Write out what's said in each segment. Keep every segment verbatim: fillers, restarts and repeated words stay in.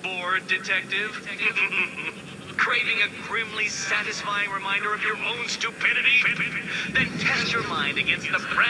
Bored, detective? Craving a grimly satisfying reminder of your own stupidity? Then test your mind against the brand...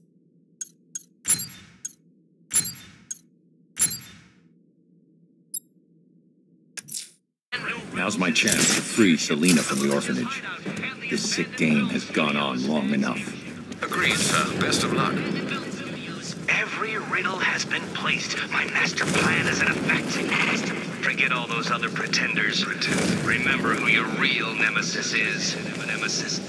Now's my chance to free Selina from the orphanage. This sick game has gone on long enough. Agreed, sir. Best of luck. Every riddle has been placed. My master plan is in effect. Forget all those other pretenders. Pretend. Remember who your real nemesis is. Nemesis.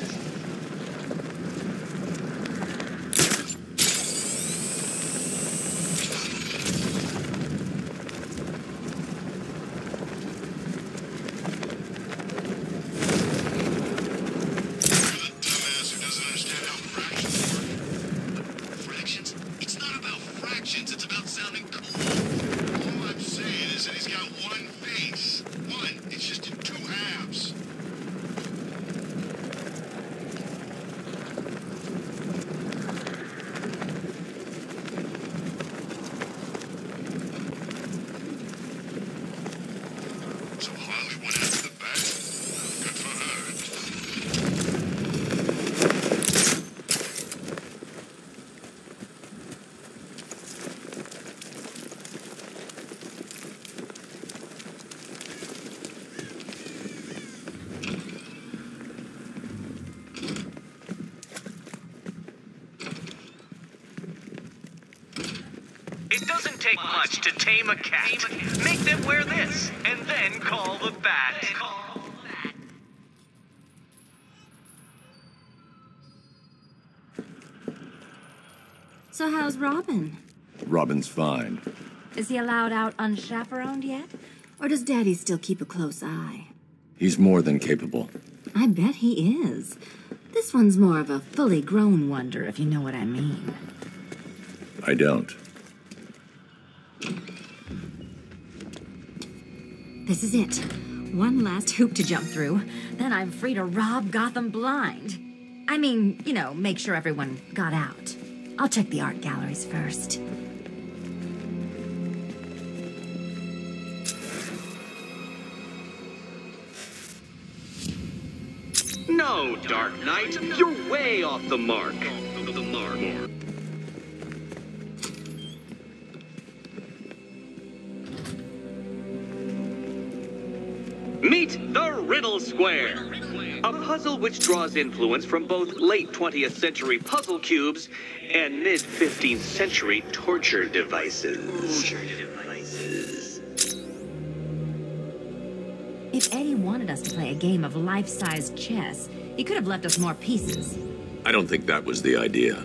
It doesn't take much to tame a cat. Make them wear this, and then call the bat. So how's Robin? Robin's fine. Is he allowed out unchaperoned yet? Or does Daddy still keep a close eye? He's more than capable. I bet he is. This one's more of a fully grown wonder, if you know what I mean. I don't. This is it. One last hoop to jump through. Then I'm free to rob Gotham blind. I mean, you know, make sure everyone got out. I'll check the art galleries first. No, Dark Knight, you're way off the mark. The mark. Meet the Riddle Square, a puzzle which draws influence from both late twentieth century puzzle cubes and mid fifteenth century torture devices. Torture devices. If Eddie wanted us to play a game of life-size chess, he could have left us more pieces. I don't think that was the idea.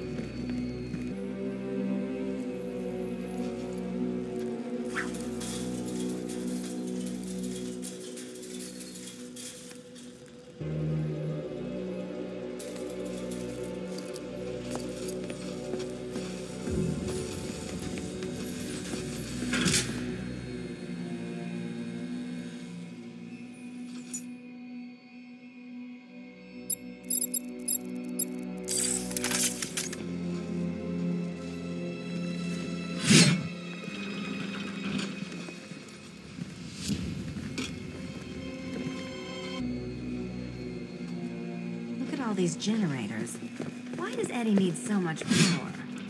All these generators. Why does Eddie need so much power?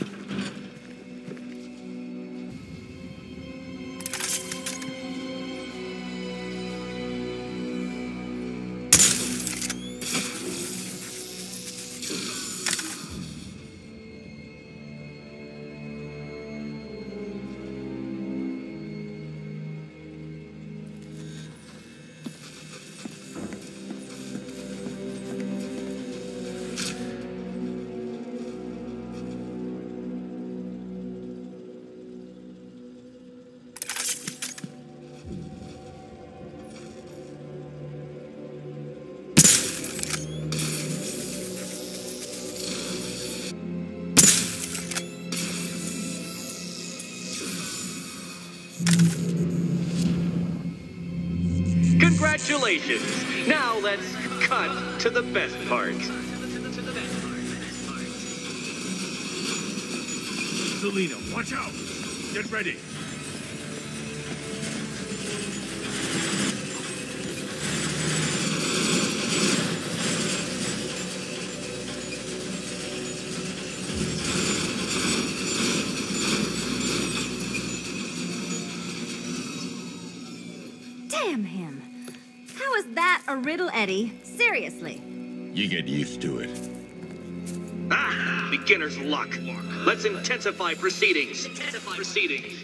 Congratulations! Now let's cut to the best part. Selina, watch out! Get ready! Damn him. How is that a riddle, Eddie? Seriously. You get used to it. Ah, beginner's luck. Let's intensify proceedings. Intensify proceedings.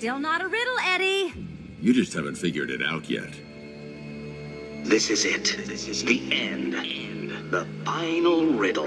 Still not a riddle, Eddie. You just haven't figured it out yet. This is it. This is the end. The final riddle.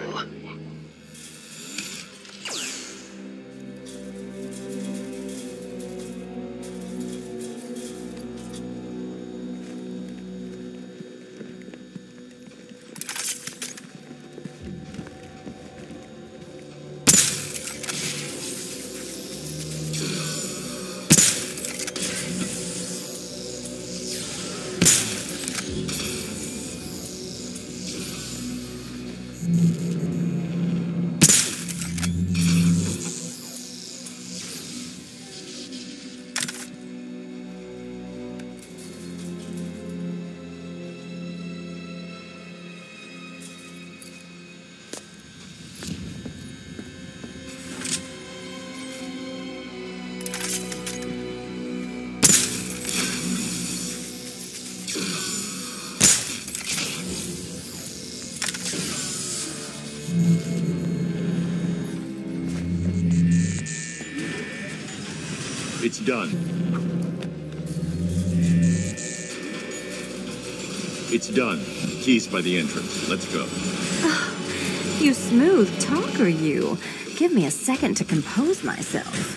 It's done. It's done. Keys by the entrance. Let's go. Oh, you smooth talker, you. Give me a second to compose myself.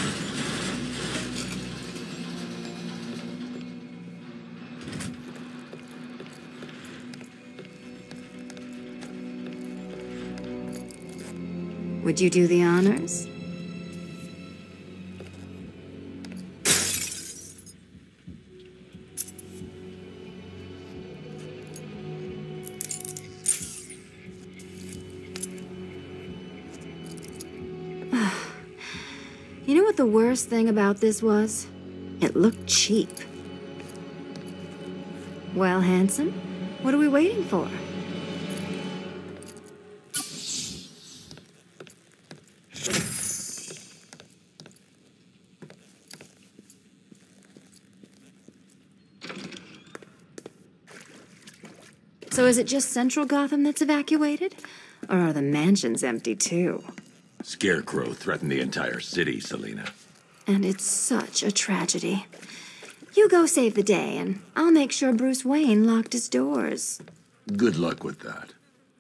Would you do the honors? You know what the worst thing about this was? It looked cheap. Well, handsome, what are we waiting for? So is it just Central Gotham that's evacuated? Or are the mansions empty too? Scarecrow threatened the entire city, Selina. And it's such a tragedy. You go save the day, and I'll make sure Bruce Wayne locked his doors. Good luck with that.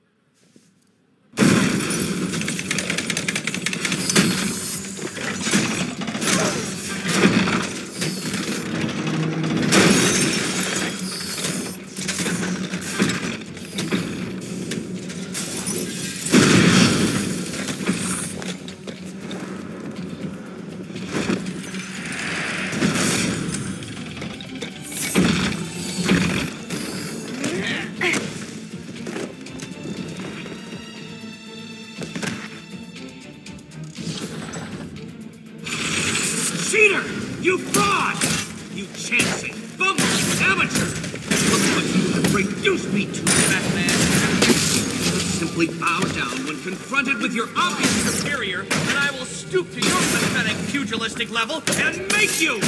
Cheater! You fraud! You chancing, bungled amateur! Look what you have reduced me to, Batman! You simply bow down when confronted with your obvious superior, and I will stoop to your pathetic pugilistic level and make you!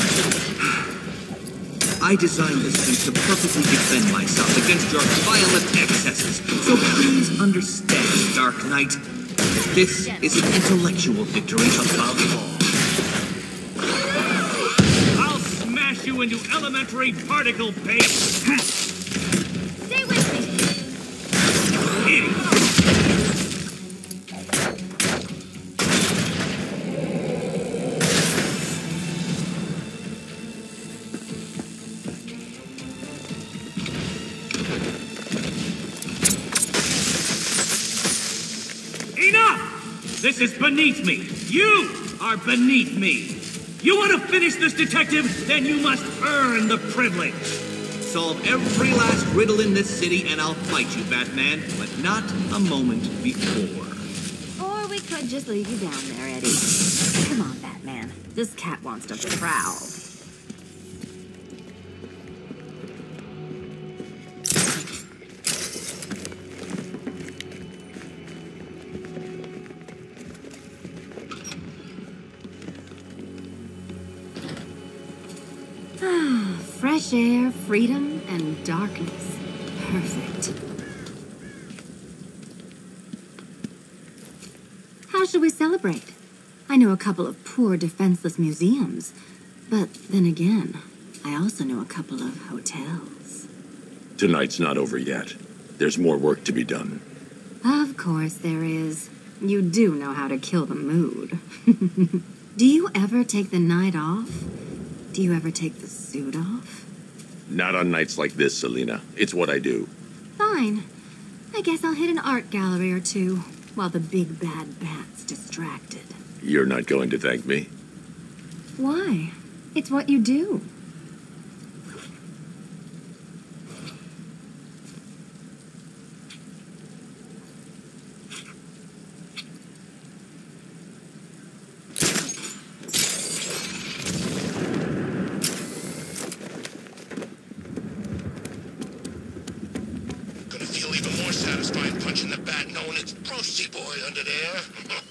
I designed this suit to perfectly defend myself against your violent excesses, so please understand, Dark Knight. This is an intellectual victory above all. You into elementary particle paste. Stay with me. Idiot. Enough! This is beneath me. You are beneath me. You want to finish this, detective? Then you must earn the privilege. Solve every last riddle in this city and I'll fight you, Batman, but not a moment before. Or we could just leave you down there, Eddie. Come on, Batman. This cat wants to prowl. Fresh air, freedom, and darkness. Perfect. How should we celebrate? I know a couple of poor, defenseless museums. But then again, I also know a couple of hotels. Tonight's not over yet. There's more work to be done. Of course there is. You do know how to kill the mood. Do you ever take the night off? Do you ever take the suit off? Not on nights like this, Selina. It's what I do. Fine. I guess I'll hit an art gallery or two, while the big bad bat's distracted. You're not going to thank me? Why? It's what you do. Gonna feel even more satisfying punching the bat knowing it's Brosy boy under there.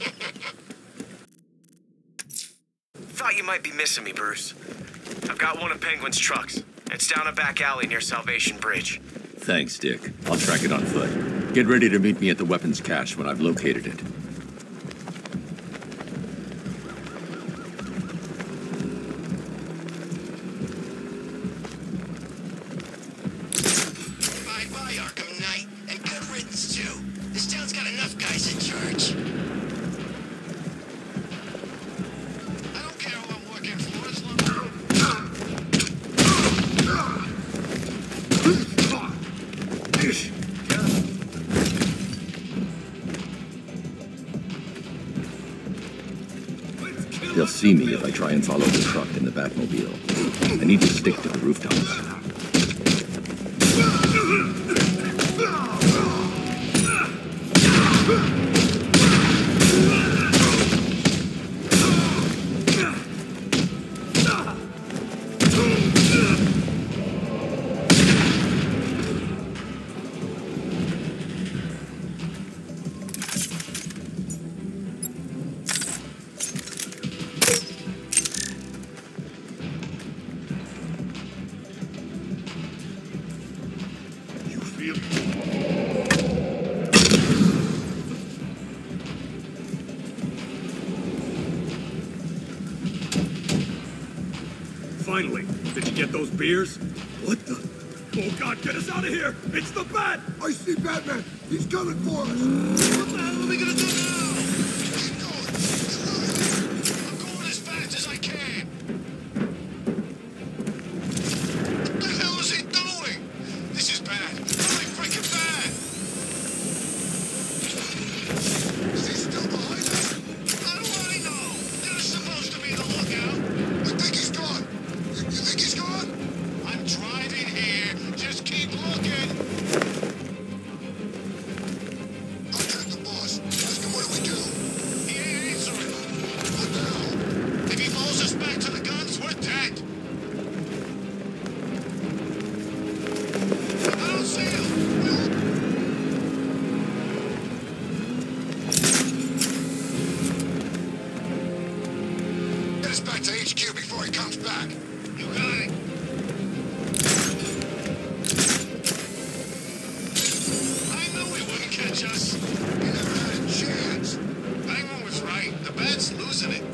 Thought you might be missing me, Bruce. I've got one of Penguin's trucks. It's down a back alley near Salvation Bridge. Thanks, Dick. I'll track it on foot. Get ready to meet me at the weapons cache when I've located it. Bye-bye, Arkham Knight. And good riddance, too. This town's got enough guys in charge. I don't care who I'm working for as long They'll see me if I try and follow the truck in the Batmobile. I need to stick to the rooftops. Finally, did you get those beers? What the? Oh God, get us out of here! It's the Bat! I see Batman! He's coming for us! What the hell are we gonna do now? Keep going! I'm going as fast as I can! What the hell is he doing? This is bad! Really freaking bad! Is he still behind us? How do I know? You're supposed to be the lookout! I think he's gone! You, you think he's gone? I'm driving here. Just keep looking. Contact the boss. Ask him what do we do. He ain't answering. What the hell? If he follows us back to the guns, we're dead. I don't see him. Get us back to H Q before he comes back. You got it. I knew he wouldn't catch us. He never had a chance. Penguin was right. The Bat's losing it.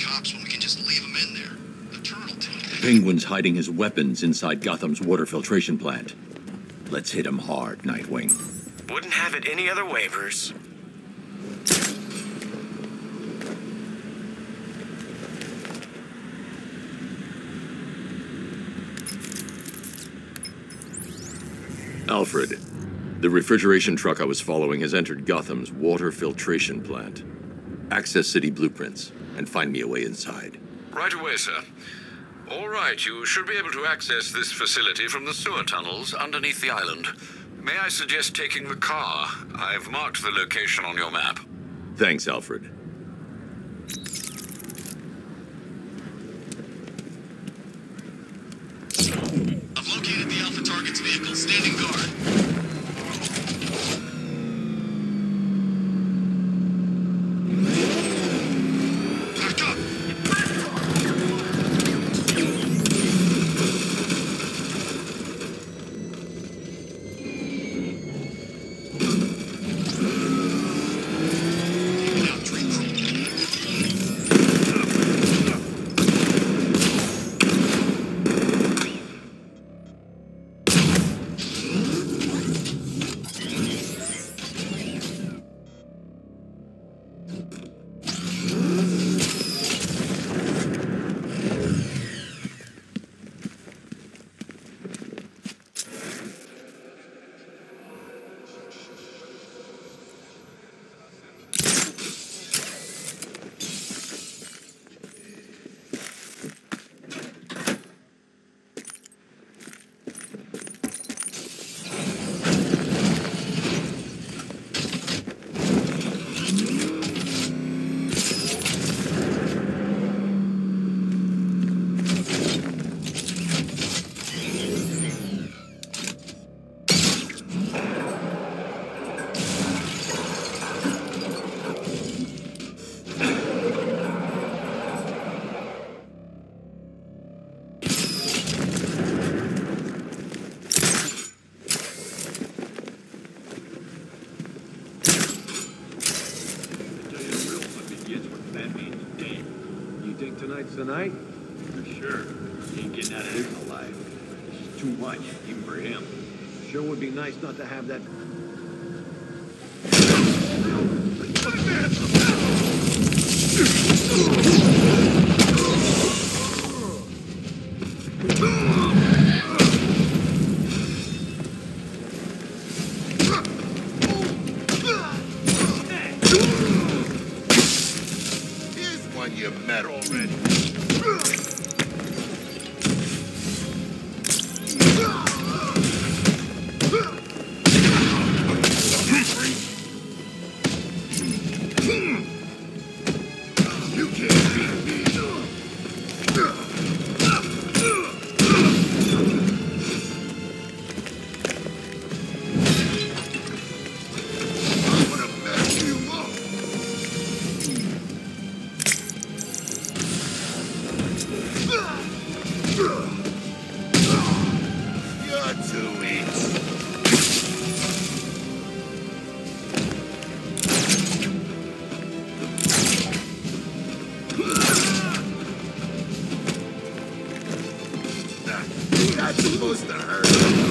cops when we can just leave them in there? The turtle did. Penguin's hiding his weapons inside Gotham's water filtration plant. Let's hit him hard, Nightwing. Wouldn't have it any other way, Bruce. Alfred, the refrigeration truck I was following has entered Gotham's water filtration plant. Access city blueprints and find me a way inside. Right away, sir. All right, you should be able to access this facility from the sewer tunnels underneath the island. May I suggest taking the car? I've marked the location on your map. Thanks, Alfred. I've located the Alpha target's vehicle, standing guard. Back up! Taking out tree crew. Tonight? For sure. He ain't getting out of this alive. This is too much, even for him. Sure would be nice not to have that. Here's one you met already. That's supposed to hurt.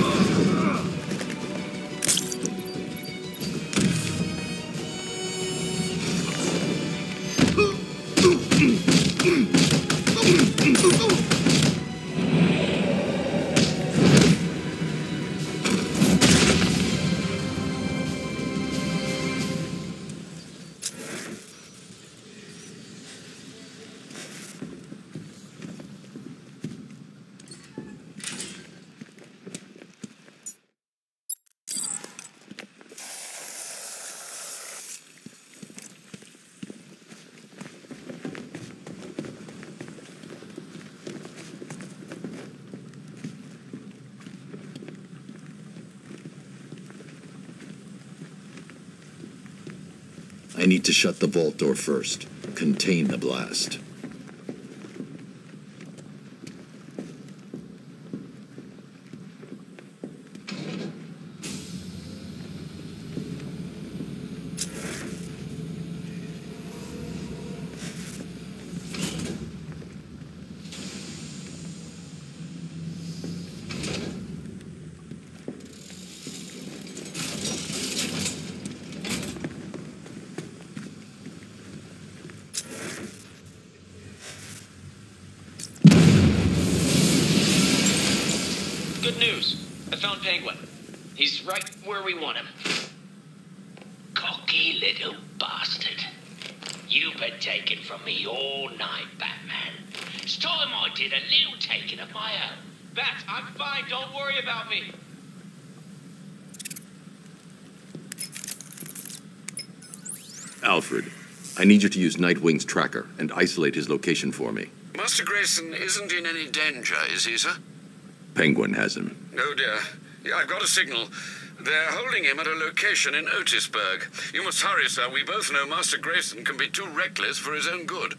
I need to shut the vault door first. Contain the blast. Good news. I found Penguin. He's right where we want him. Cocky little bastard. You've been taken from me all night, Batman. It's time I did a little taking of my own. Bat, I'm fine. Don't worry about me. Alfred, I need you to use Nightwing's tracker and isolate his location for me. Master Grayson isn't in any danger, is he, sir? Penguin has him. Oh, dear. Yeah, I've got a signal. They're holding him at a location in Otisburg. You must hurry, sir. We both know Master Grayson can be too reckless for his own good.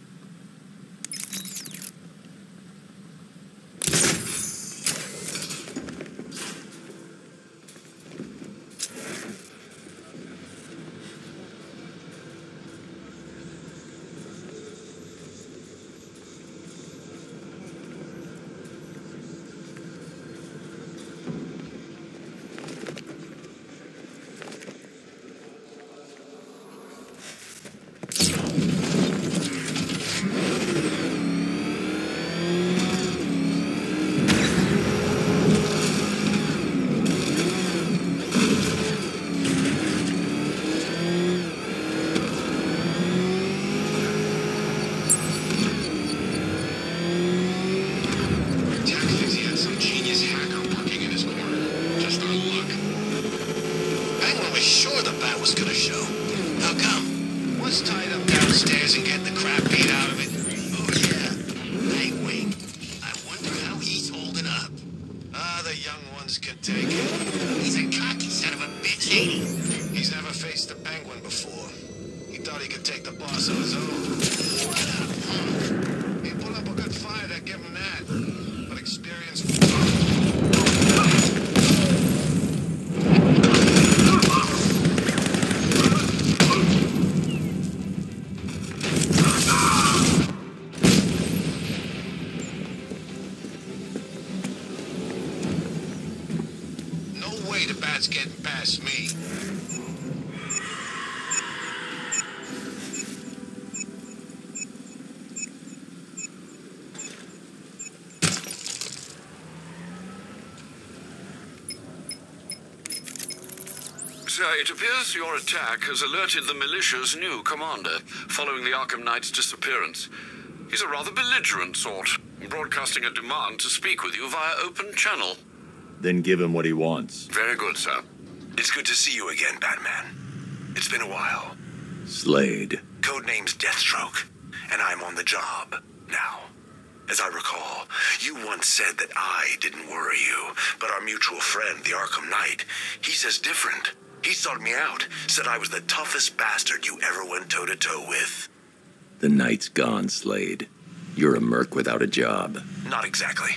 It appears your attack has alerted the militia's new commander, following the Arkham Knight's disappearance. He's a rather belligerent sort, broadcasting a demand to speak with you via open channel. Then give him what he wants. Very good, sir. It's good to see you again, Batman. It's been a while. Slade. Codename's Deathstroke, and I'm on the job now. As I recall, you once said that I didn't worry you, but our mutual friend, the Arkham Knight, he says different. He sought me out, said I was the toughest bastard you ever went toe-to-toe with. The night's gone, Slade. You're a merc without a job. Not exactly.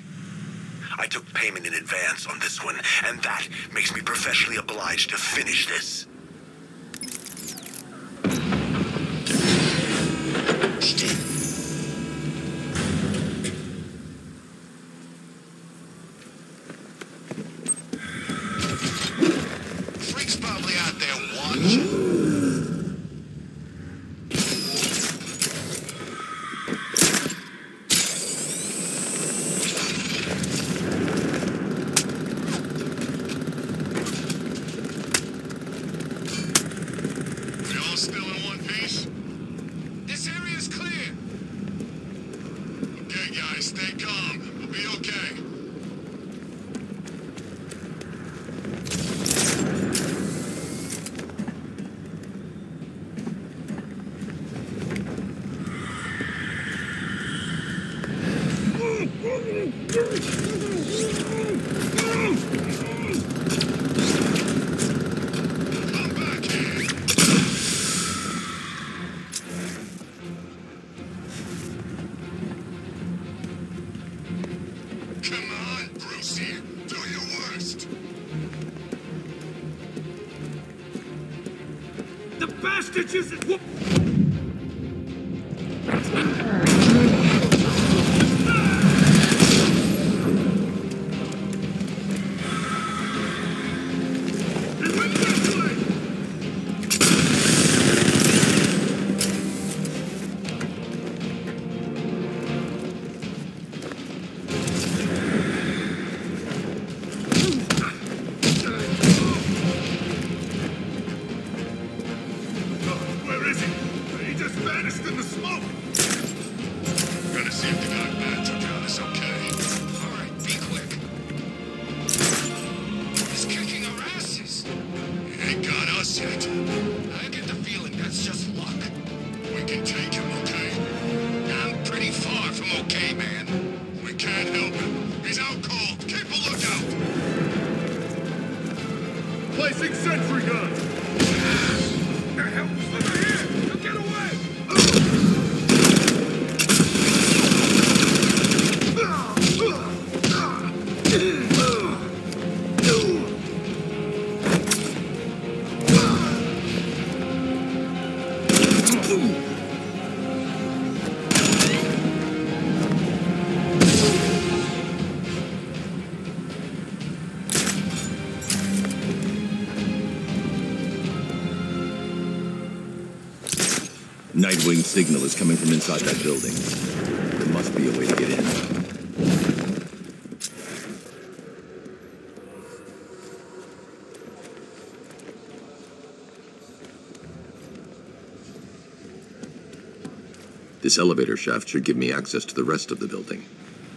I took payment in advance on this one, and that makes me professionally obliged to finish this. Freak's probably out there watching. Nightwing's signal is coming from inside that building. There must be a way to get in. This elevator shaft should give me access to the rest of the building.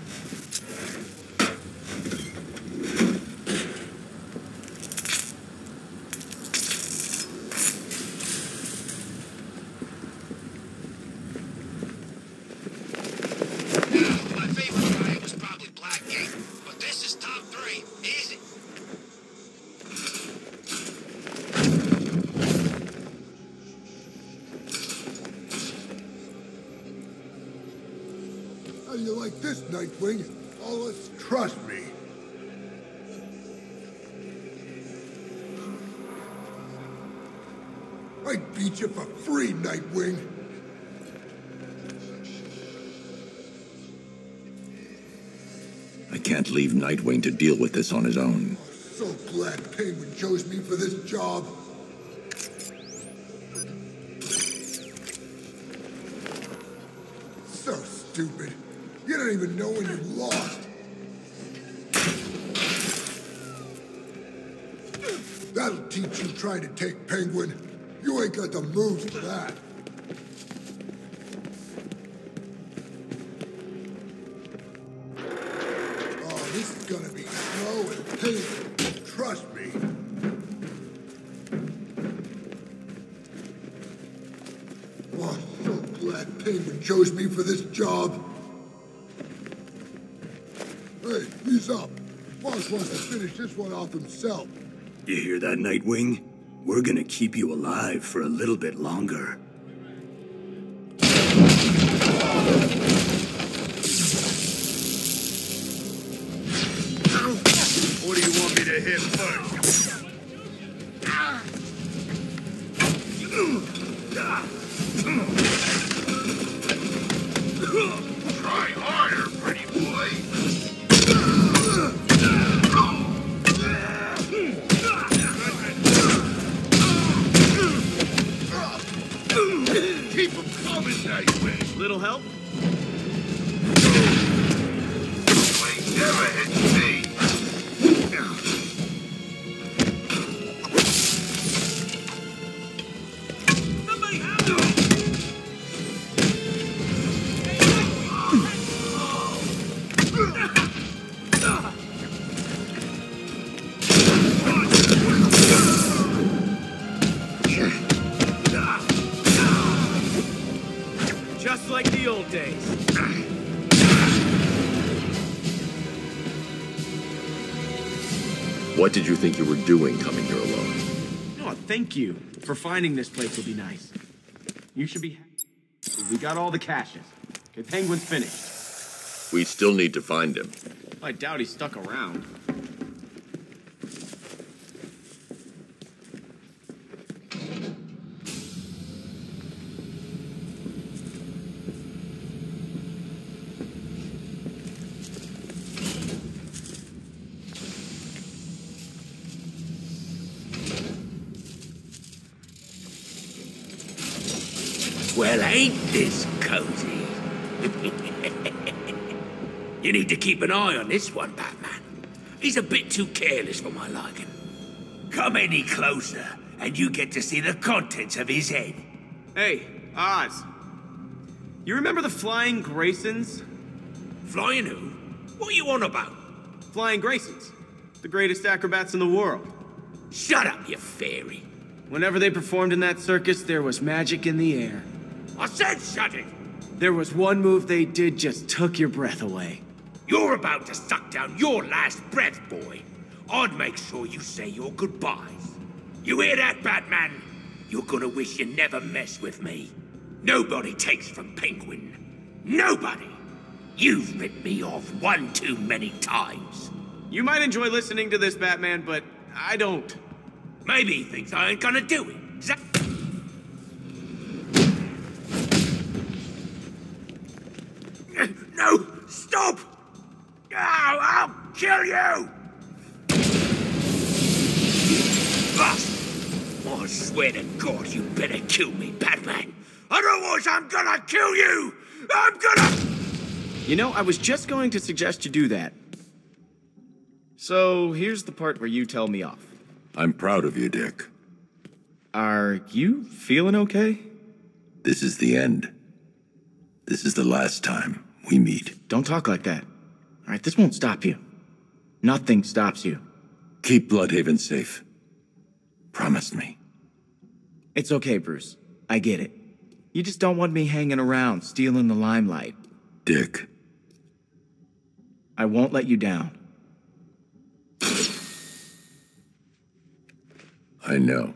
Nightwing, all us trust me. I'd beat you for free, Nightwing. I can't leave Nightwing to deal with this on his own. So glad Penguin chose me for this job. So stupid. You don't even know when you've lost. That'll teach you trying to take Penguin. You ain't got the moves for that. Oh, this is gonna be slow and painful. Trust me. Oh, I'm so glad Penguin chose me for this job. Hey, he's up. Boss wants to finish this one off himself. You hear that, Nightwing? We're gonna keep you alive for a little bit longer. What do you want me to hit first? Try harder, pretty boy. Keep them coming, Nightwing. Little help? Nightwing never hits me. Somebody help me! Just like the old days. What did you think you were doing coming here alone? Oh, thank you for finding this place will be nice. You should be happy. We got all the caches. Okay, Penguin's finished. We still need to find him. I doubt he's stuck around. Well, ain't this cozy? You need to keep an eye on this one, Batman. He's a bit too careless for my liking. Come any closer, and you get to see the contents of his head. Hey, Oz. You remember the Flying Graysons? Flying who? What are you on about? Flying Graysons. The greatest acrobats in the world. Shut up, you fairy. Whenever they performed in that circus, there was magic in the air. I said shut it! There was one move they did just took your breath away. You're about to suck down your last breath, boy. I'd make sure you say your goodbyes. You hear that, Batman? You're gonna wish you never messed with me. Nobody takes from Penguin. Nobody! You've ripped me off one too many times. You might enjoy listening to this, Batman, but I don't. Maybe he thinks I ain't gonna do it. Is that... No! Stop! Oh, I'll kill you! Bust! I swear to God you better kill me, Batman. Otherwise, I'm gonna kill you! I'm gonna... You know, I was just going to suggest you do that. So, here's the part where you tell me off. I'm proud of you, Dick. Are you feeling okay? This is the end. This is the last time we meet. Don't talk like that. All right, this won't stop you. Nothing stops you. Keep Bloodhaven safe. Promise me. It's okay, Bruce. I get it. You just don't want me hanging around, stealing the limelight. Dick. I won't let you down. I know.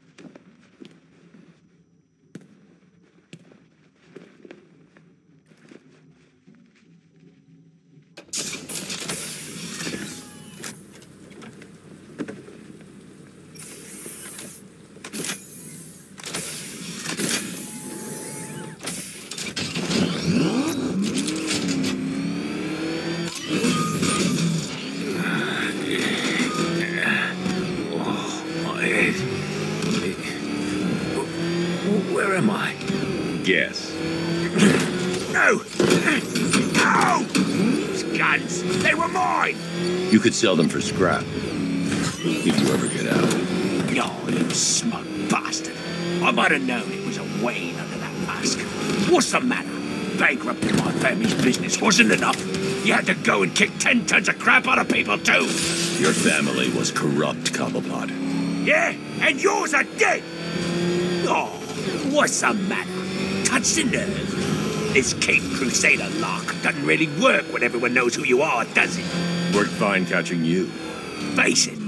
Where am I? Guess. No! No! These guns, they were mine! You could sell them for scrap. If you ever get out. No, you smug bastard. I might have known it was a Wayne under that mask. What's the matter? Bankrupting my family's business wasn't enough. You had to go and kick ten tons of crap out of people too. Your family was corrupt, Cobblepot. Yeah? And yours are dead! Oh, what's the matter? Touch the nerve. This Cape Crusader lock doesn't really work when everyone knows who you are, does it? Worked fine catching you. Face it.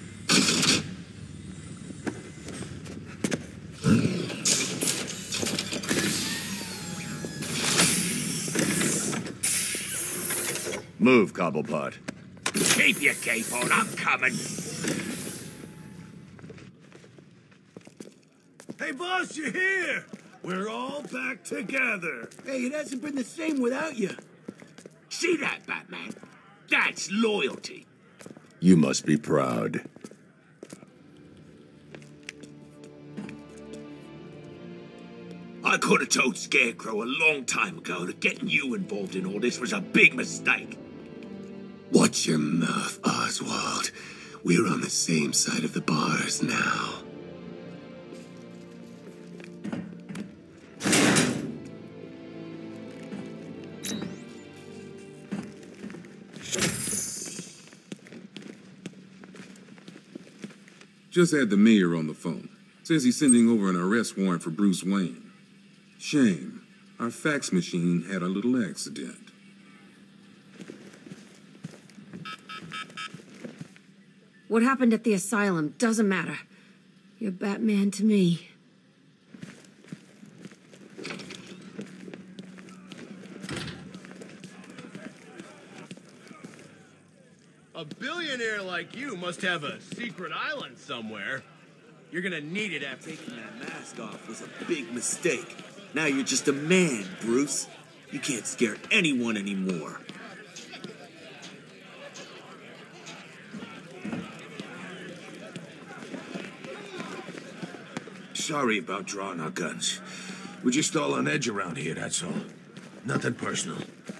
Move, Cobblepot. Keep your cape on, I'm coming. Hey, boss, you're here! We're all back together. Hey, it hasn't been the same without you. See that, Batman? That's loyalty. You must be proud. I could have told Scarecrow a long time ago that getting you involved in all this was a big mistake. Watch your mouth, Oswald. We're on the same side of the bars now. Just had the mayor on the phone. Says he's sending over an arrest warrant for Bruce Wayne. Shame. Our fax machine had a little accident. What happened at the asylum doesn't matter. You're Batman to me. A billionaire like you must have a secret island somewhere. You're gonna need it after taking that mask off was a big mistake. Now you're just a man, Bruce. You can't scare anyone anymore. Sorry about drawing our guns. We're just all on edge around here, that's all. Nothing personal.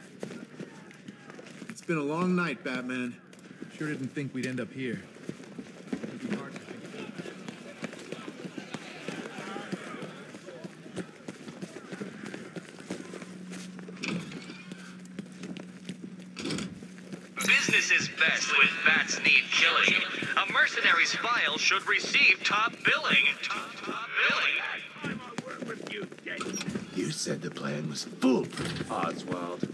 It's been a long night, Batman. Sure didn't think we'd end up here. Business is best when bats need killing. A mercenary's file should receive top billing. Top, top billing. You said the plan was foolproof, Oswald.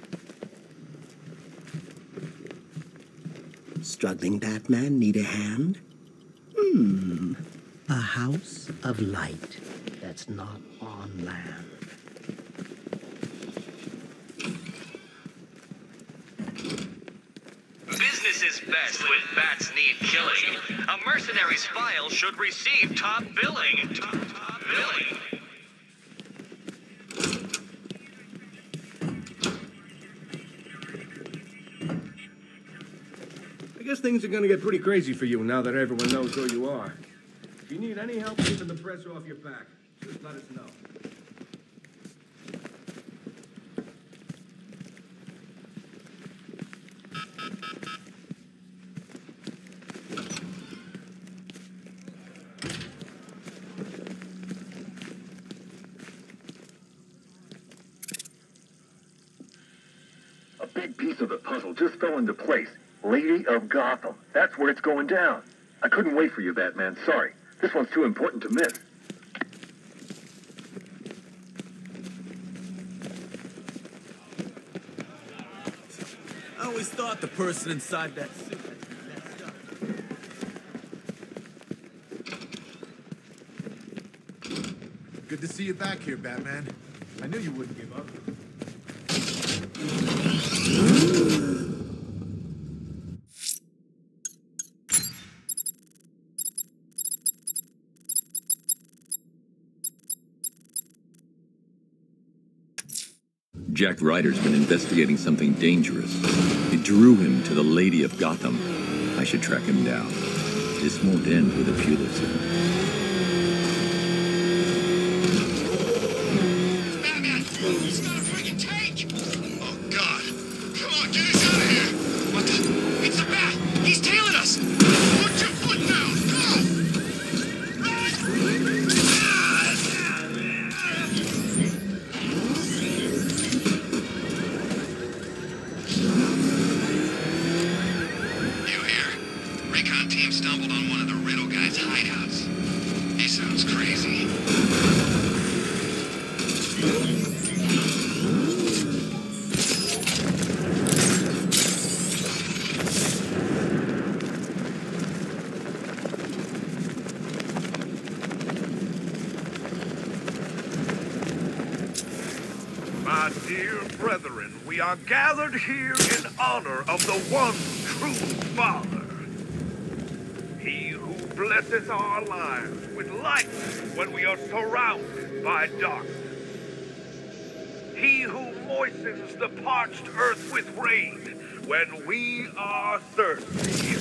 Struggling Batman need a hand? Hmm. A house of light that's not on land. Business is best when bats need killing. A mercenary's file should receive top billing. Top, top billing. I guess things are gonna get pretty crazy for you now that everyone knows who you are. If you need any help keeping the press off your back, just let us know. big piece of the puzzle just fell into place. Lady of Gotham. That's where it's going down. I couldn't wait for you, Batman. Sorry. This one's too important to miss. I always thought the person inside that suit had messed up. Good to see you back here, Batman. I knew you wouldn't give up. Jack Ryder's been investigating something dangerous. It drew him to the Lady of Gotham. I should track him down. This won't end with a pulitzer. Batman! He's got a freaking tank! Oh, God. Come on, get us out of here! What the? It's the Bat! He's tailing us! Put your foot down! Go! Run! You here? Recon team stumbled on one of the Riddle guy's hideouts. He sounds crazy. My dear brethren, we are gathered here in honor of the one true Father. He who blesses our lives with light when we are surrounded by darkness. He who moistens the parched earth with rain when we are thirsty.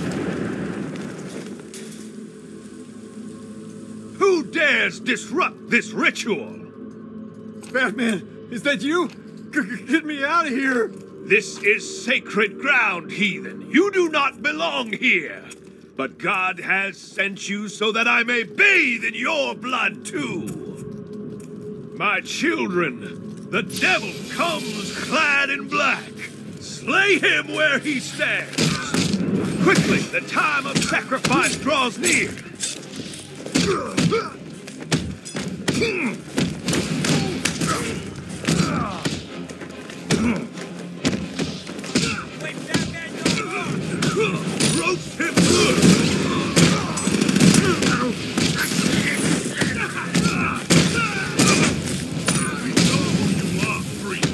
Who dares disrupt this ritual? Batman, is that you? G- get me out of here! This is sacred ground, heathen. You do not belong here. But God has sent you so that I may bathe in your blood too. My children, the devil comes clad in black. Slay him where he stands. Quickly, the time of sacrifice draws near. Roast him good! We know you are free.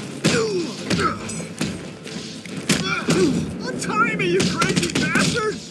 Untie me, you crazy bastards!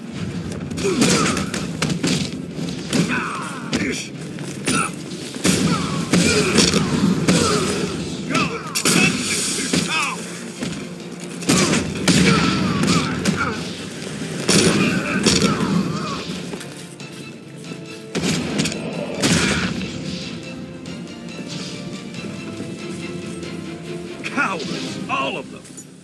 Cowards, all of them.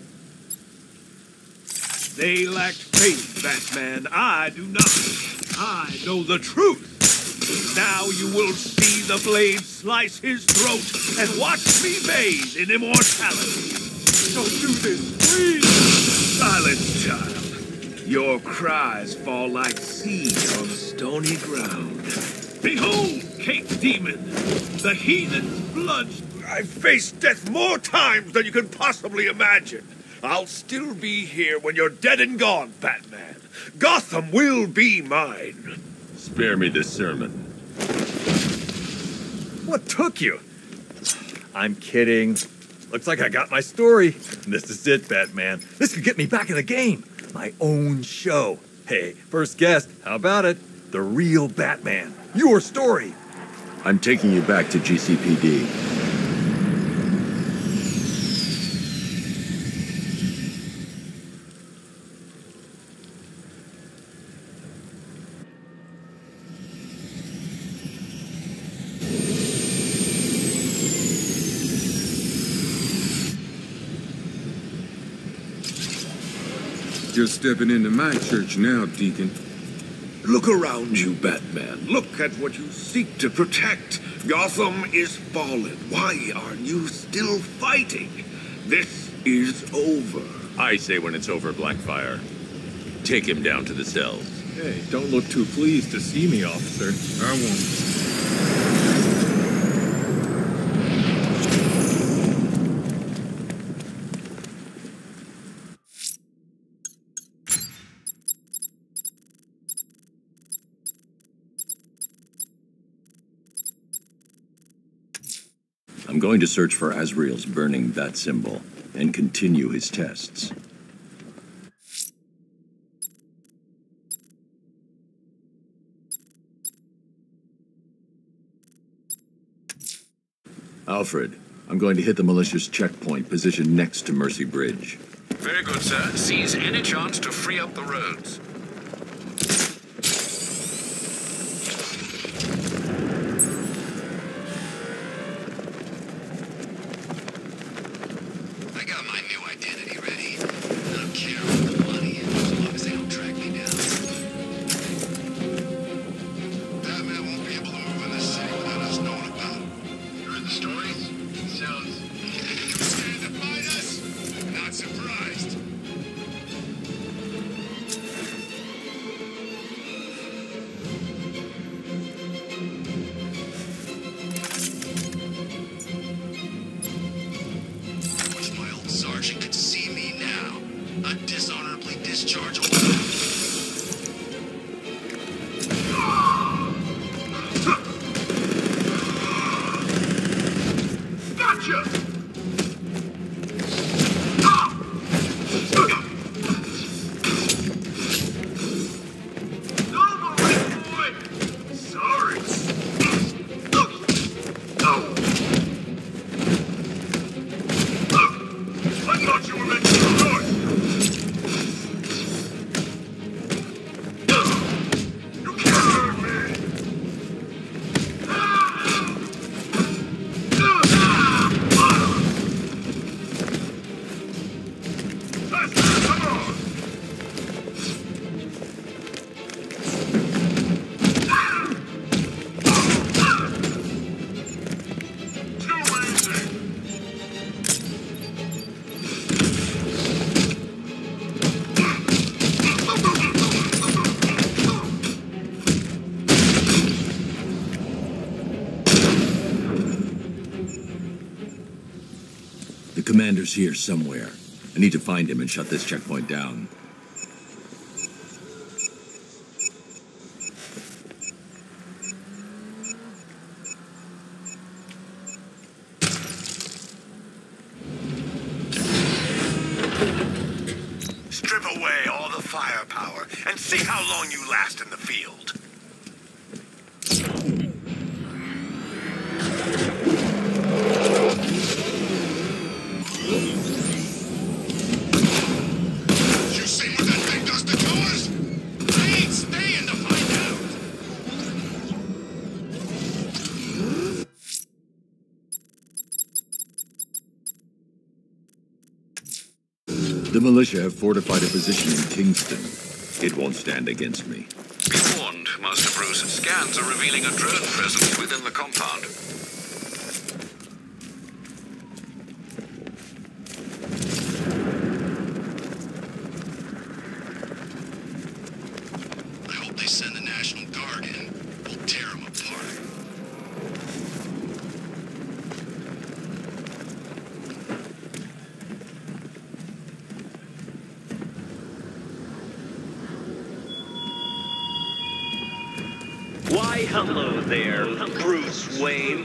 They lacked faith, Batman. I do not. I know the truth. Now you will see the blade slice his throat and watch me bathe in immortality. Don't do this, please! Silence, child. Your cries fall like seed on stony ground. Behold, Cake Demon, the heathen's blood. I've faced death more times than you can possibly imagine. I'll still be here when you're dead and gone, Batman. Gotham will be mine. Spare me this sermon. What took you? I'm kidding. Looks like I got my story. This is it, Batman. This could get me back in the game. My own show. Hey, first guest, how about it? The real Batman. Your story. I'm taking you back to G C P D. You're stepping into my church now, Deacon. Look around you, Batman. Look at what you seek to protect. Gotham is fallen. Why are you still fighting? This is over. I say when it's over, Blackfire. Take him down to the cells. Hey, don't look too pleased to see me, officer. I won't. I'm going to search for Azrael's burning that symbol and continue his tests. Alfred, I'm going to hit the malicious checkpoint positioned next to Mercy Bridge. Very good, sir. Seize any chance to free up the roads. I got my new identity ready. I don't care about the money, as long as they don't track me down. Batman won't be able to move in this city without us knowing about it. You heard the stories? Sounds... You stand to fight us? Not surprised. I wish my old sergeant could see me now. A dishonorably dischargeable. Gotcha! Sorry. I thought you were meant to be good. You can't hurt me. Come on. Too easy. The commander's here somewhere. I need to find him and shut this checkpoint down. Strip away all the firepower and see how long you last in the field. You see what that thing does to doors? I ain't staying to find out. The militia have fortified a position in Kingston. It won't stand against me. Be warned, Master Bruce. Scans are revealing a drone presence within the compound. I hope they send the National Guard in. We'll tear them apart. Why, hello there, Bruce Wayne.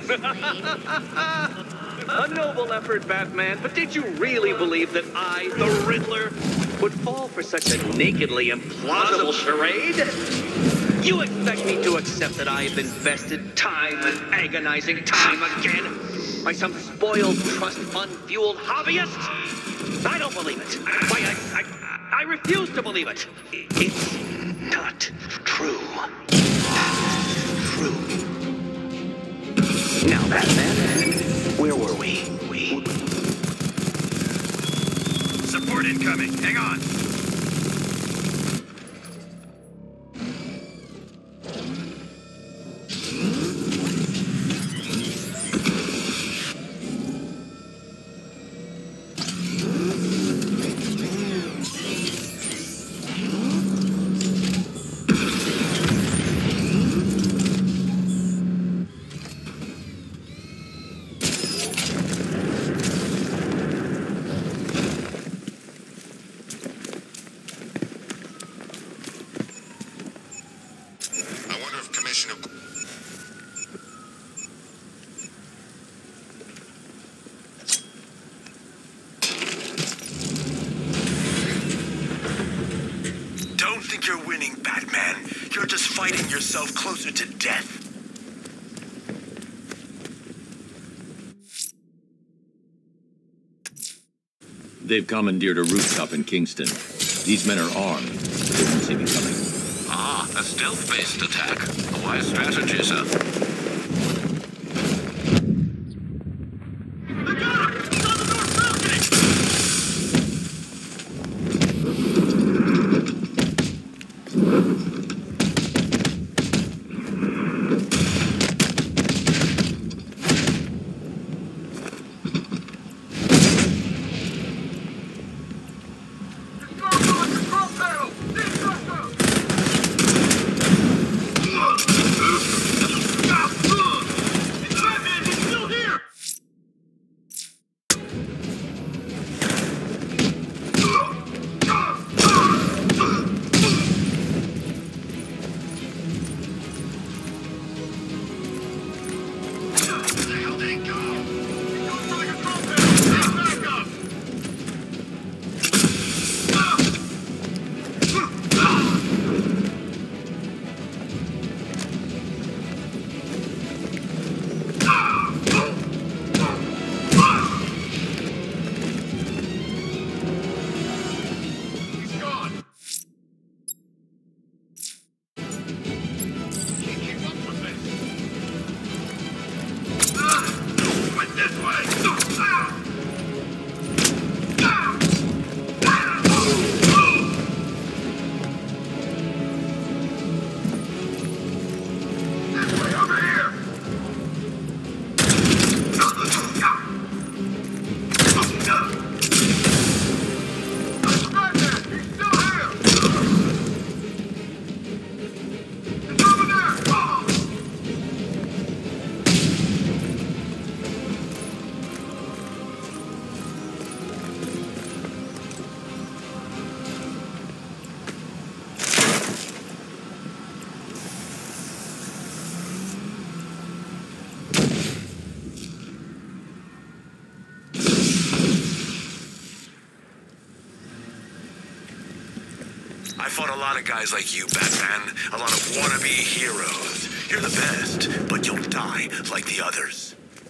A noble effort, Batman, but did you really believe that I, the Riddler, would fall for such a nakedly implausible charade? You expect me to accept that I have invested time and agonizing time again by some spoiled trust fund fueled hobbyist? I don't believe it. Why, I, I, I refuse to believe it. It's not true. True. Now, Batman, where were we? We... Support incoming. Hang on. think you're winning, Batman. You're just fighting yourself closer to death. They've commandeered a rooftop in Kingston. These men are armed. They won't see me coming. Ah, a stealth-based attack. A wise strategy, sir. I fought a lot of guys like you, Batman. A lot of wannabe heroes. You're the best, but you'll die like the others.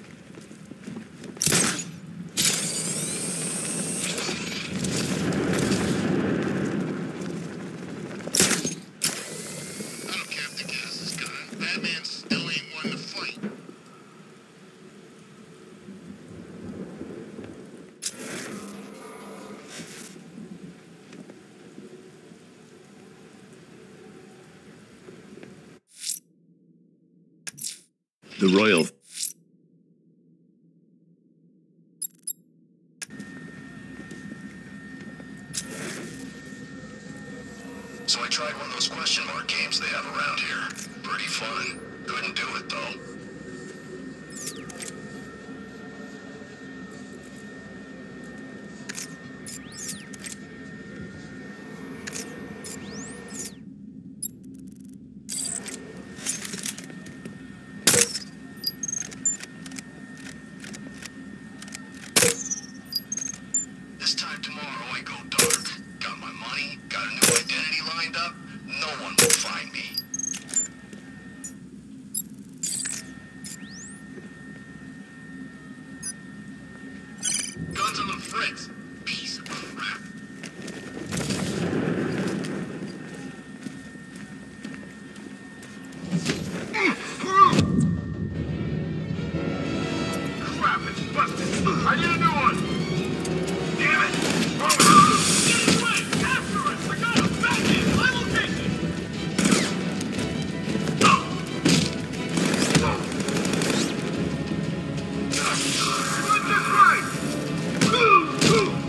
I don't care if the gas is gone. Batman still ain't won the fight. The Royal... So I tried one of those question mark games they have around here. Pretty fun. Couldn't do it, though. This time tomorrow I go dark. Got my money, got a new identity lined up. No one will find me. Guns on the fritz. Piece of crap. Crap, it's busted. I need a new one. Damn it! Get away! After us! I got him! Back in! My location! Run this way!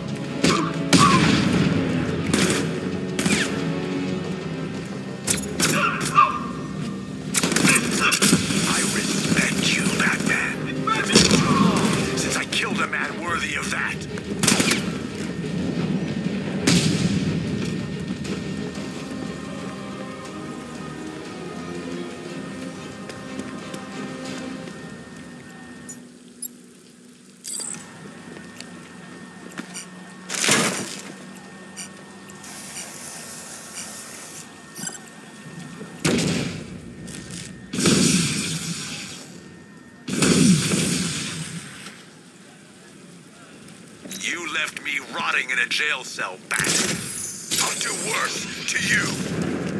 You left me rotting in a jail cell, Bat. I'll do worse to you.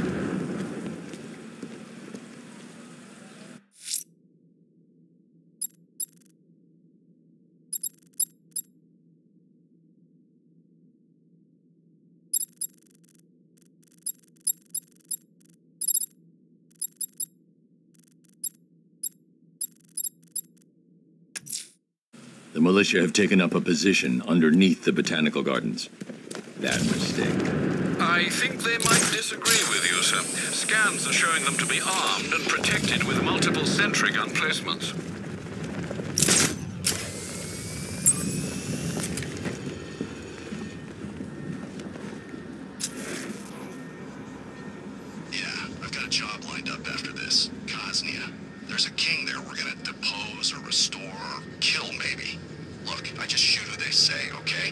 The militia have taken up a position underneath the botanical gardens. Bad mistake. I think they might disagree with you, sir. Scans are showing them to be armed and protected with multiple sentry gun placements. Yeah, I've got a job lined up after this. Cosnia. There's a king there we're gonna depose or restore or kill, maybe. Look, I just shoot who they say, okay?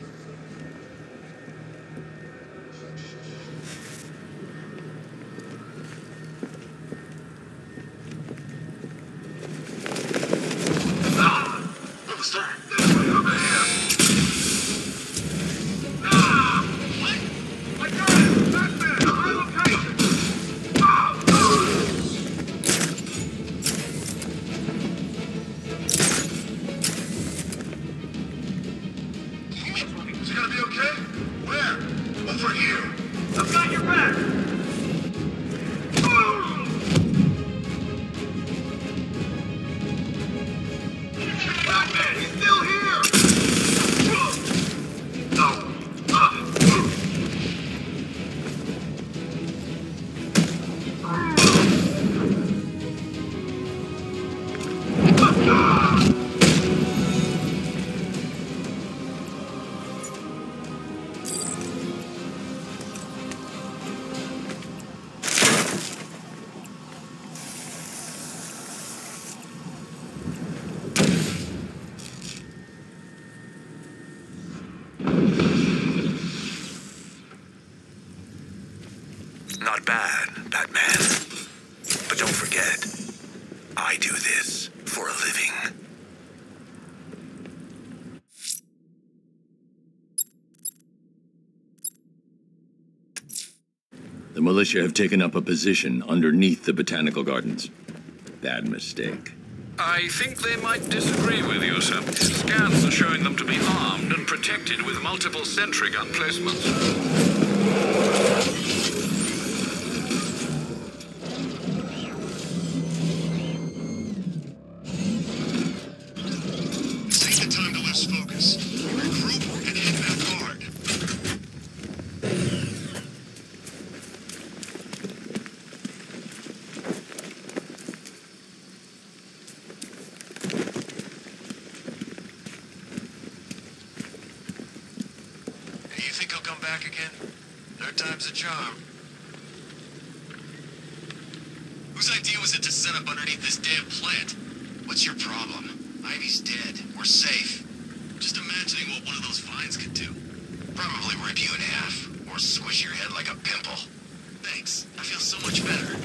Not bad, Batman. But don't forget, I do this for a living. The militia have taken up a position underneath the botanical gardens. Bad mistake. I think they might disagree with you, sir. Scans are showing them to be armed and protected with multiple sentry gun placements. Whose idea was it to set up underneath this damn plant? What's your problem? Ivy's dead. We're safe. Just imagining what one of those vines could do. Probably rip you in half, or squish your head like a pimple. Thanks. I feel so much better.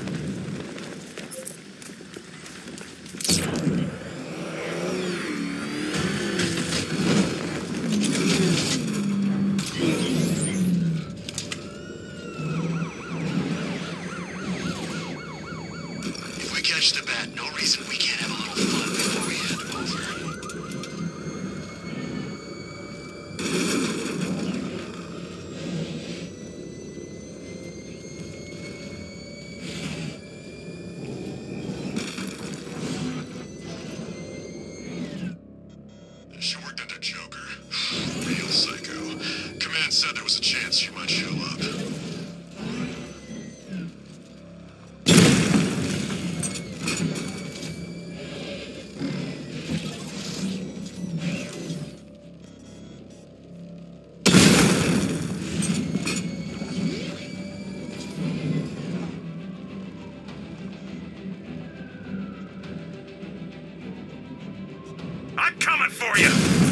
you!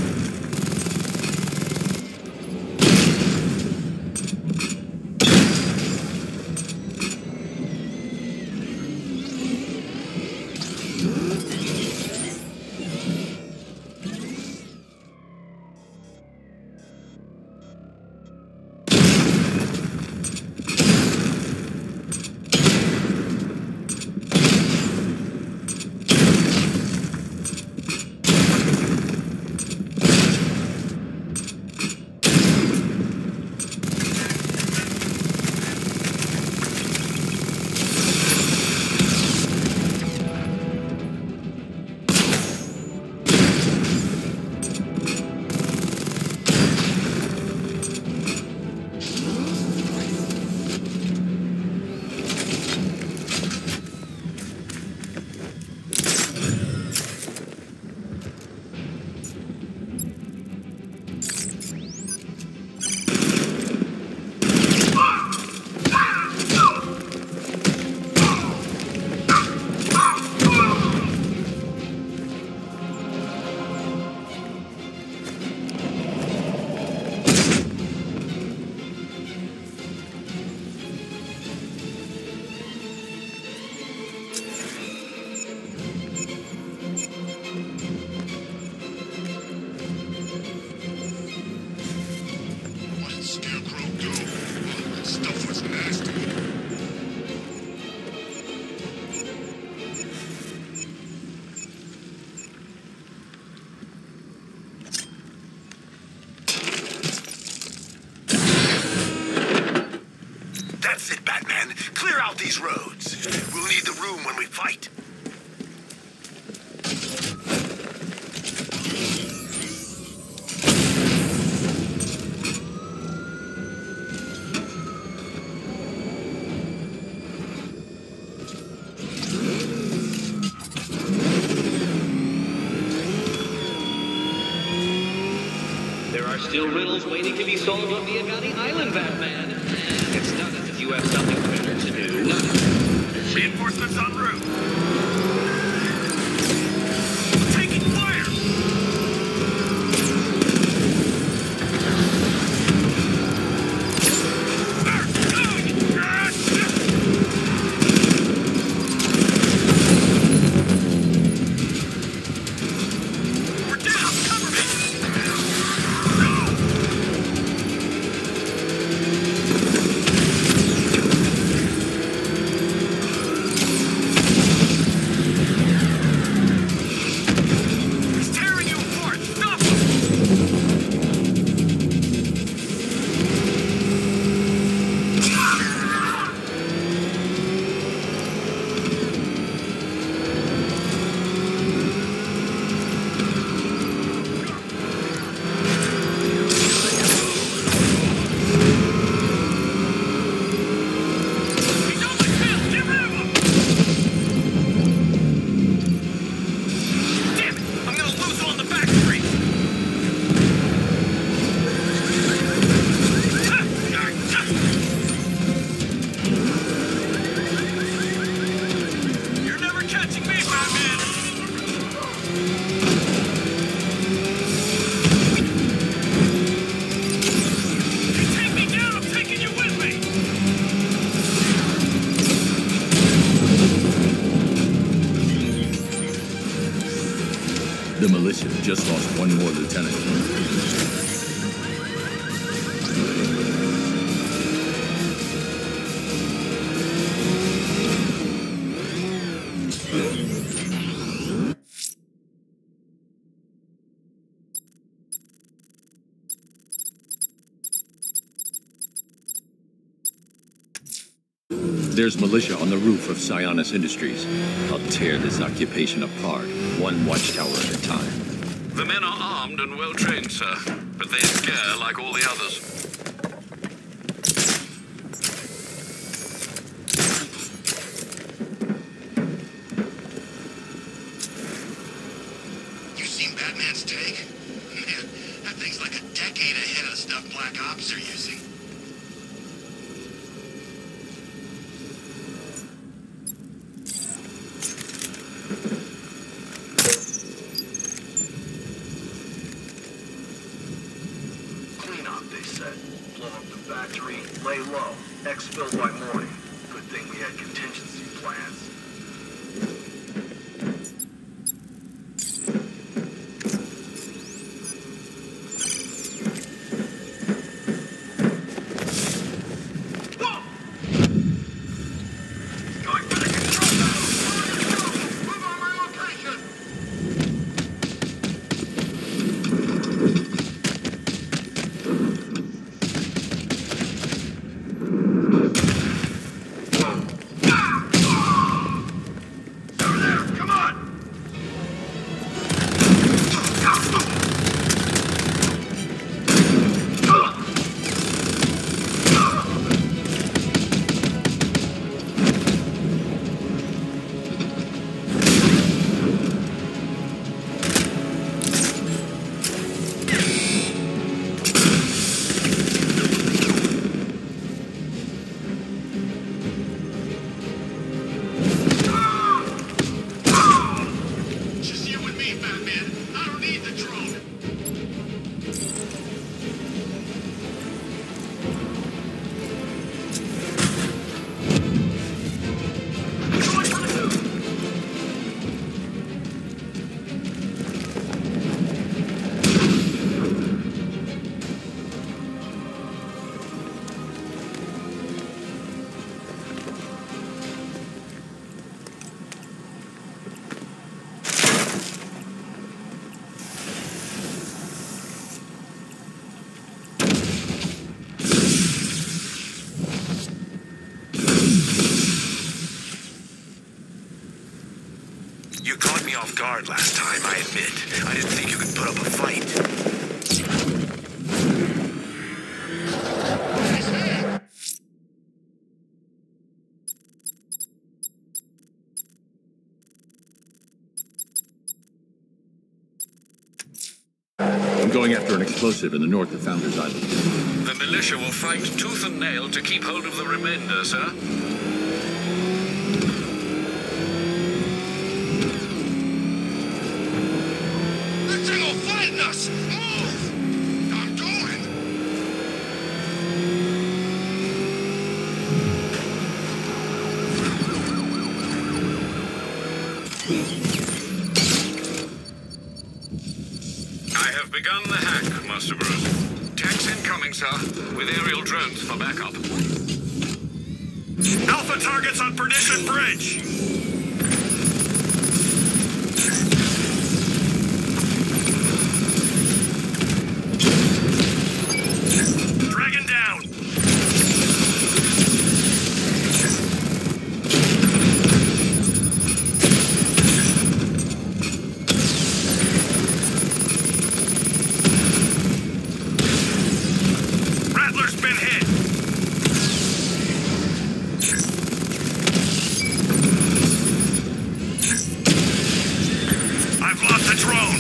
That's it, Batman. Clear out these roads. We'll need the room when we fight. Still riddles waiting to be solved on the Agati Island, Batman. It's not as if you have something better to do. Reinforcements en route. Taking fire! The militia just lost one more lieutenant. There's militia on the roof of Sionis Industries. I'll tear this occupation apart, one watchtower at a time. The men are armed and well-trained, sir, but they scare like all the others. You seen Batman's tank? Man, that thing's like a decade ahead of the stuff Black Ops are using. Lay low. Exfil by morning. Good thing we had contingency plans. Whoa! Going for the control tower! Move on my location! off guard last time, I admit. I didn't think you could put up a fight. I'm going after an explosive in the north of Founders Island. The militia will fight tooth and nail to keep hold of the remainder, sir. This thing will flatten us! Move! I'm going! I have begun the hack, Master Bruce. Tanks incoming, sir, with aerial drones for backup. Alpha targets on Perdition Bridge! Dragon down! Rattler's been hit! I've lost the drone!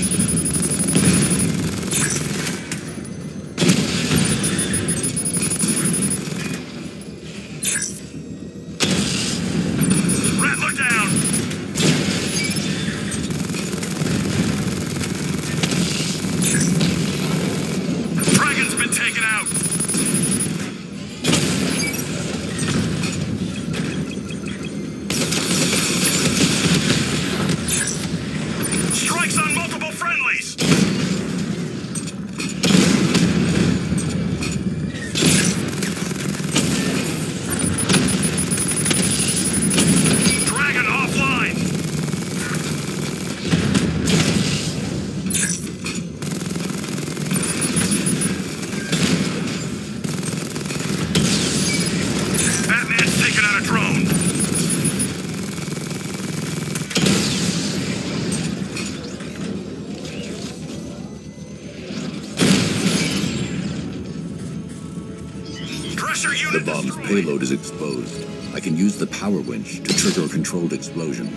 Rattler down! Dragon's been taken out! Strikes on multiple friendlies! Dragon offline! Batman's taken out a drone! Pressure The unit bomb's destroyed! payload is exposed. I can use the power winch to trigger a controlled explosion.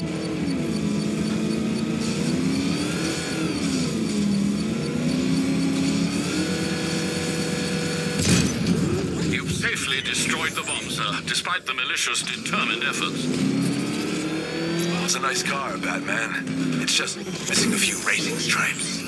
You've safely destroyed the bomb, sir, despite the militia's determined efforts. Well, it's a nice car, Batman. It's just missing a few racing stripes.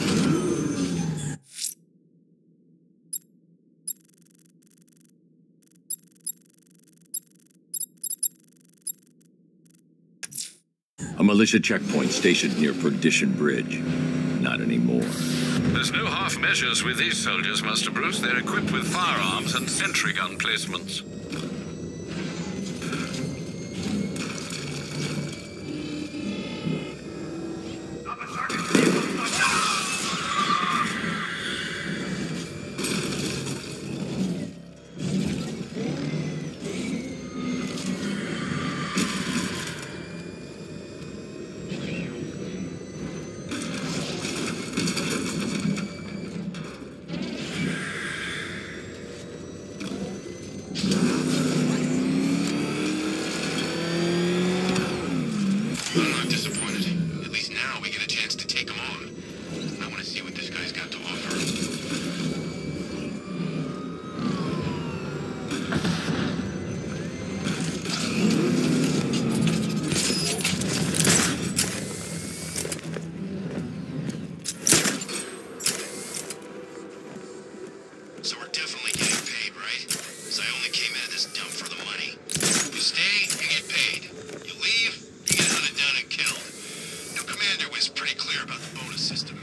A militia checkpoint stationed near Perdition Bridge. Not anymore. There's no half measures with these soldiers, Master Bruce. They're equipped with firearms and sentry gun placements. I'm not disappointed. At least now we get a chance to take him on. I want to see what this guy's got to offer. So we're definitely getting paid, right? Because I only came out of this dump for the money. You stay, you get paid. You leave, you get hunted down and killed. New commander was pretty clear about the bonus system.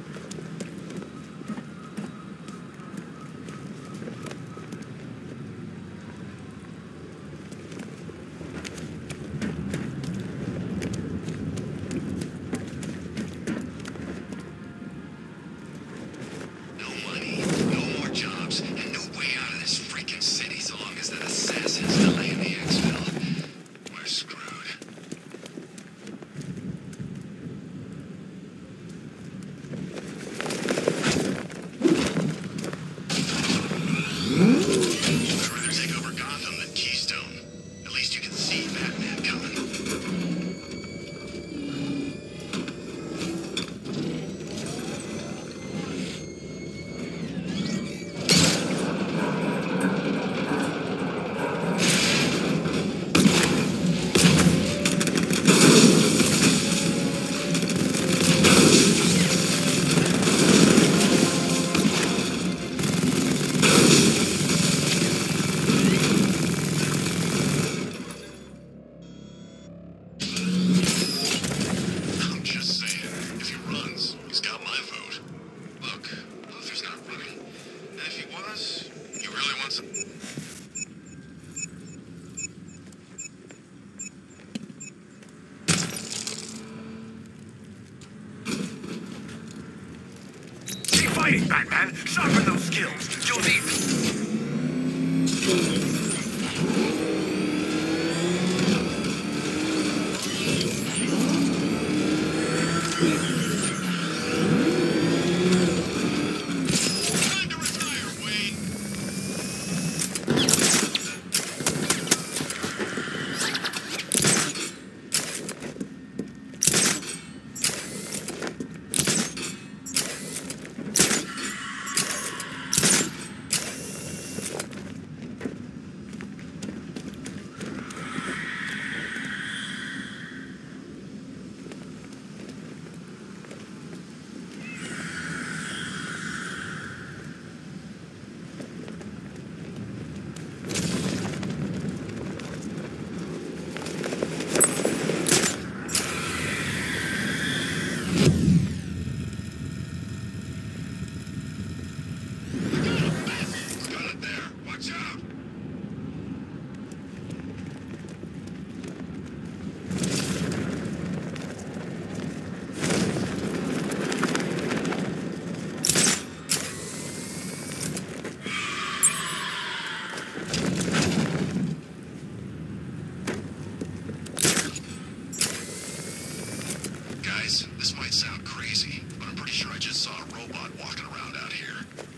No money, no more jobs, and no way out of this freaking city so long as that assassin's still laying the exfil. We're screwed. Johnson. Keep fighting, Batman. Sharpen those skills. You'll need them. This might sound crazy, but I'm pretty sure I just saw a robot walking around out here.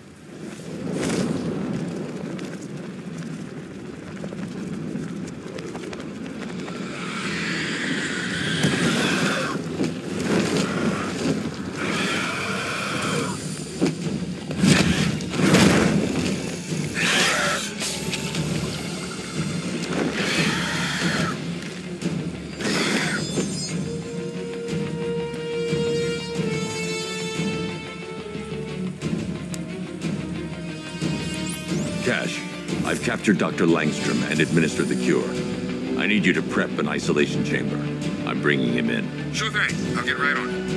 Cash, I've captured Doctor Langstrom and administered the cure. I need you to prep an isolation chamber. I'm bringing him in. Sure thing. I'll get right on it.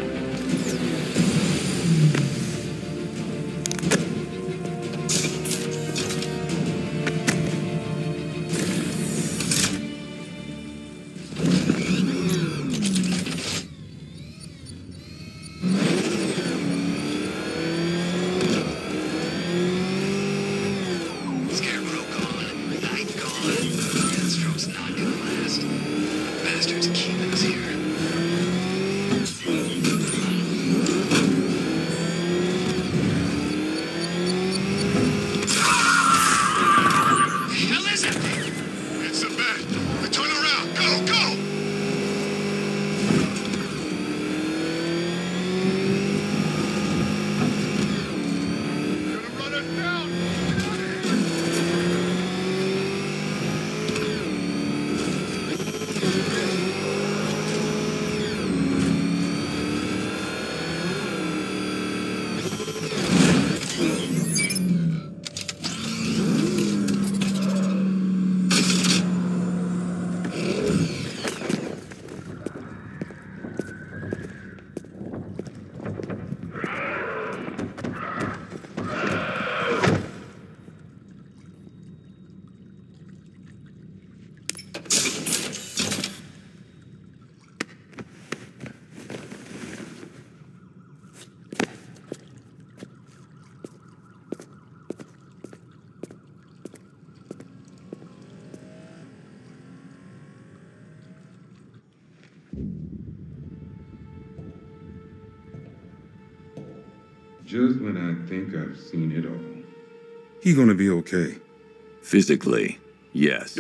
Just when I think I've seen it all. He gonna be okay. Physically, yes.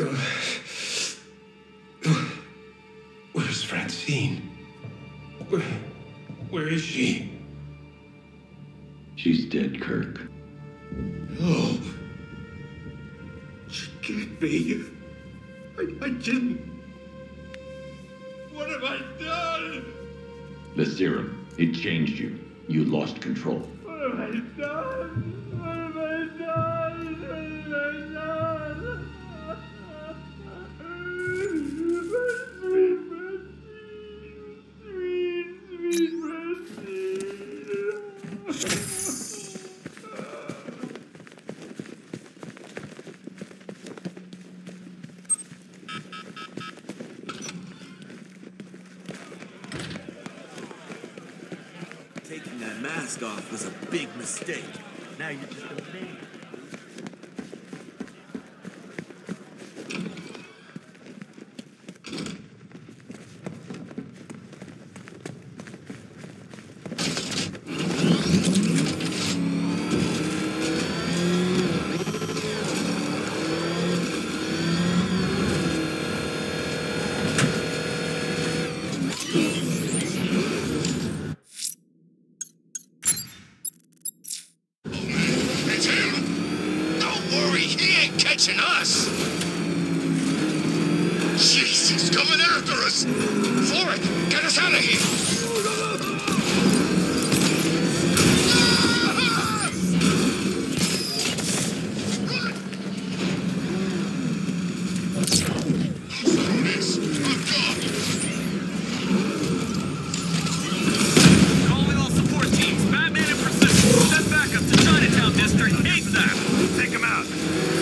Where's Francine? Where, where is she? She's dead, Kirk. Oh. She can't be. I, I didn't. What have I done? The serum, it changed you. You lost control. What have I done? What have I done? What have I done? Sweet Francine. Sweet, sweet Francine. mask off was a big mistake. Now you're just a man. It's him! Don't worry, he ain't catching us! Jeez, he's coming after us! Floric, get us out of here! Miss, I'm gone! Calling all support teams. Batman in pursuit. Send backup to Chinatown District ASAP. Take him out.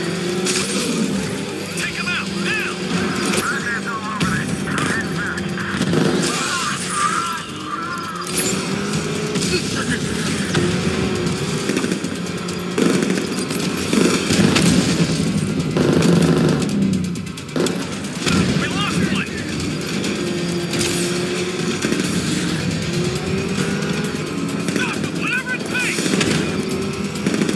Take him out, now! Batman's all over this. Head back. We lost one! Stop him, whatever it takes!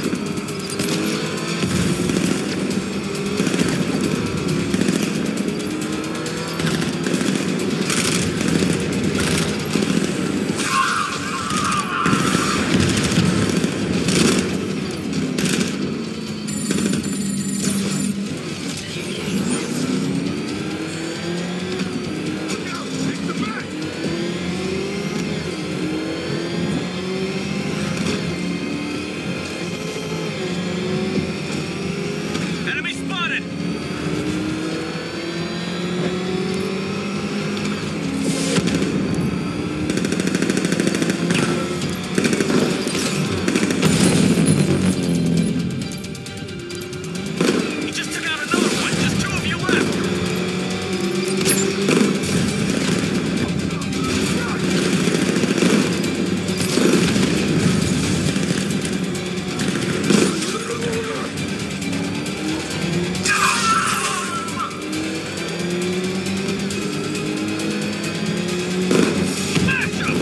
Enemy spotted! He just took out another one. Just two of you left. Smash him!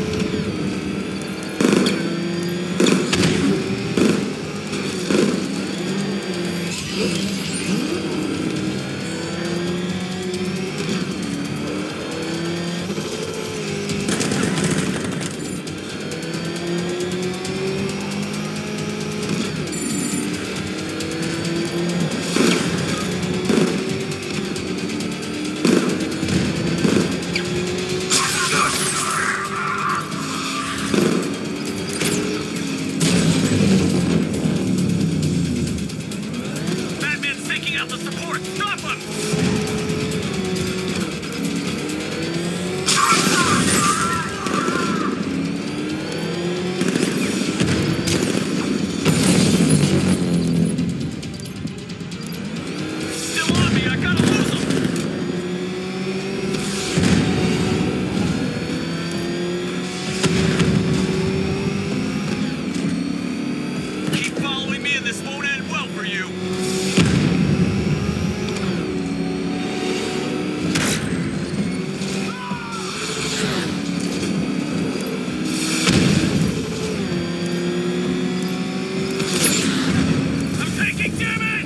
Batman's taking out the support. Stop him! Still on me. I gotta lose him. Keep following me, and this won't end well for you. I'm taking damage!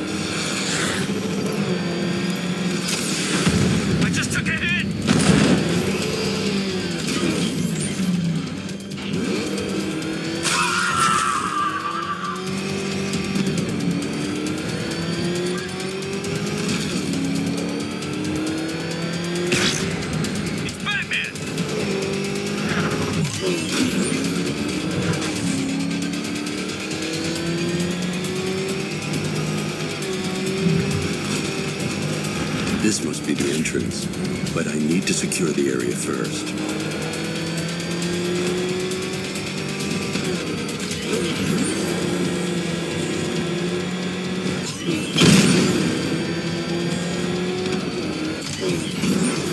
I just took a hit! It's Batman! This must be the entrance, but I need to secure the area first. Let's go!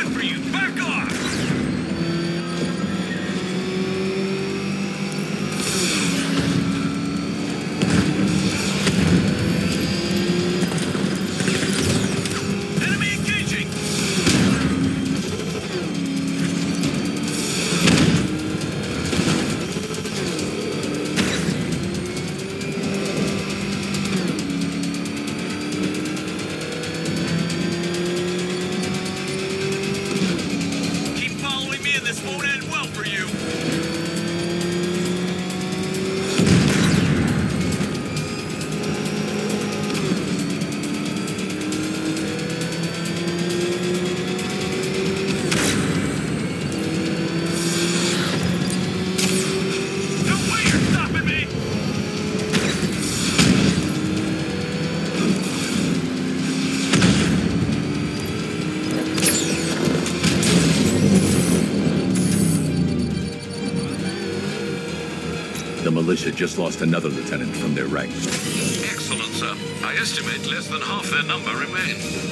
coming for you! Back off! The militia just lost another lieutenant from their ranks. Excellent, sir. I estimate less than half their number remain.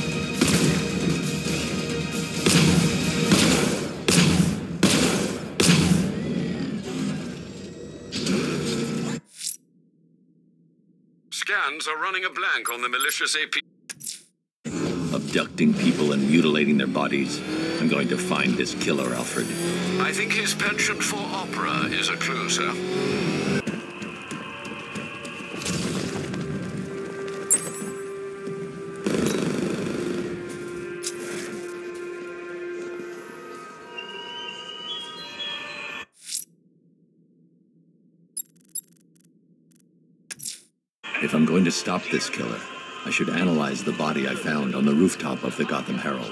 Scans are running a blank on the malicious A P. Abducting people and mutilating their bodies. I'm going to find this killer, Alfred. I think his penchant for opera is a clue, sir. If I'm going to stop this killer, I should analyze the body I found on the rooftop of the Gotham Herald.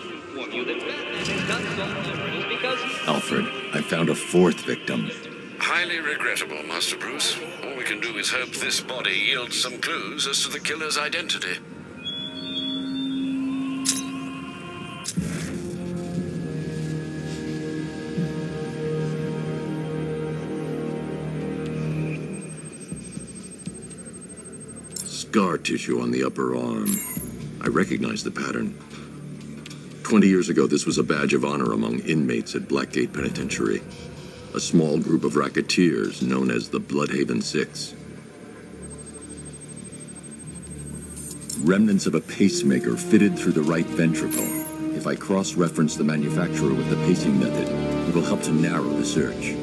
Alfred, I found a fourth victim. Highly regrettable, Master Bruce. All we can do is hope this body yields some clues as to the killer's identity. Scar tissue on the upper arm. I recognize the pattern. Twenty years ago, this was a badge of honor among inmates at Blackgate Penitentiary. A small group of racketeers known as the Bloodhaven Six. Remnants of a pacemaker fitted through the right ventricle. If I cross-reference the manufacturer with the pacing method, it will help to narrow the search.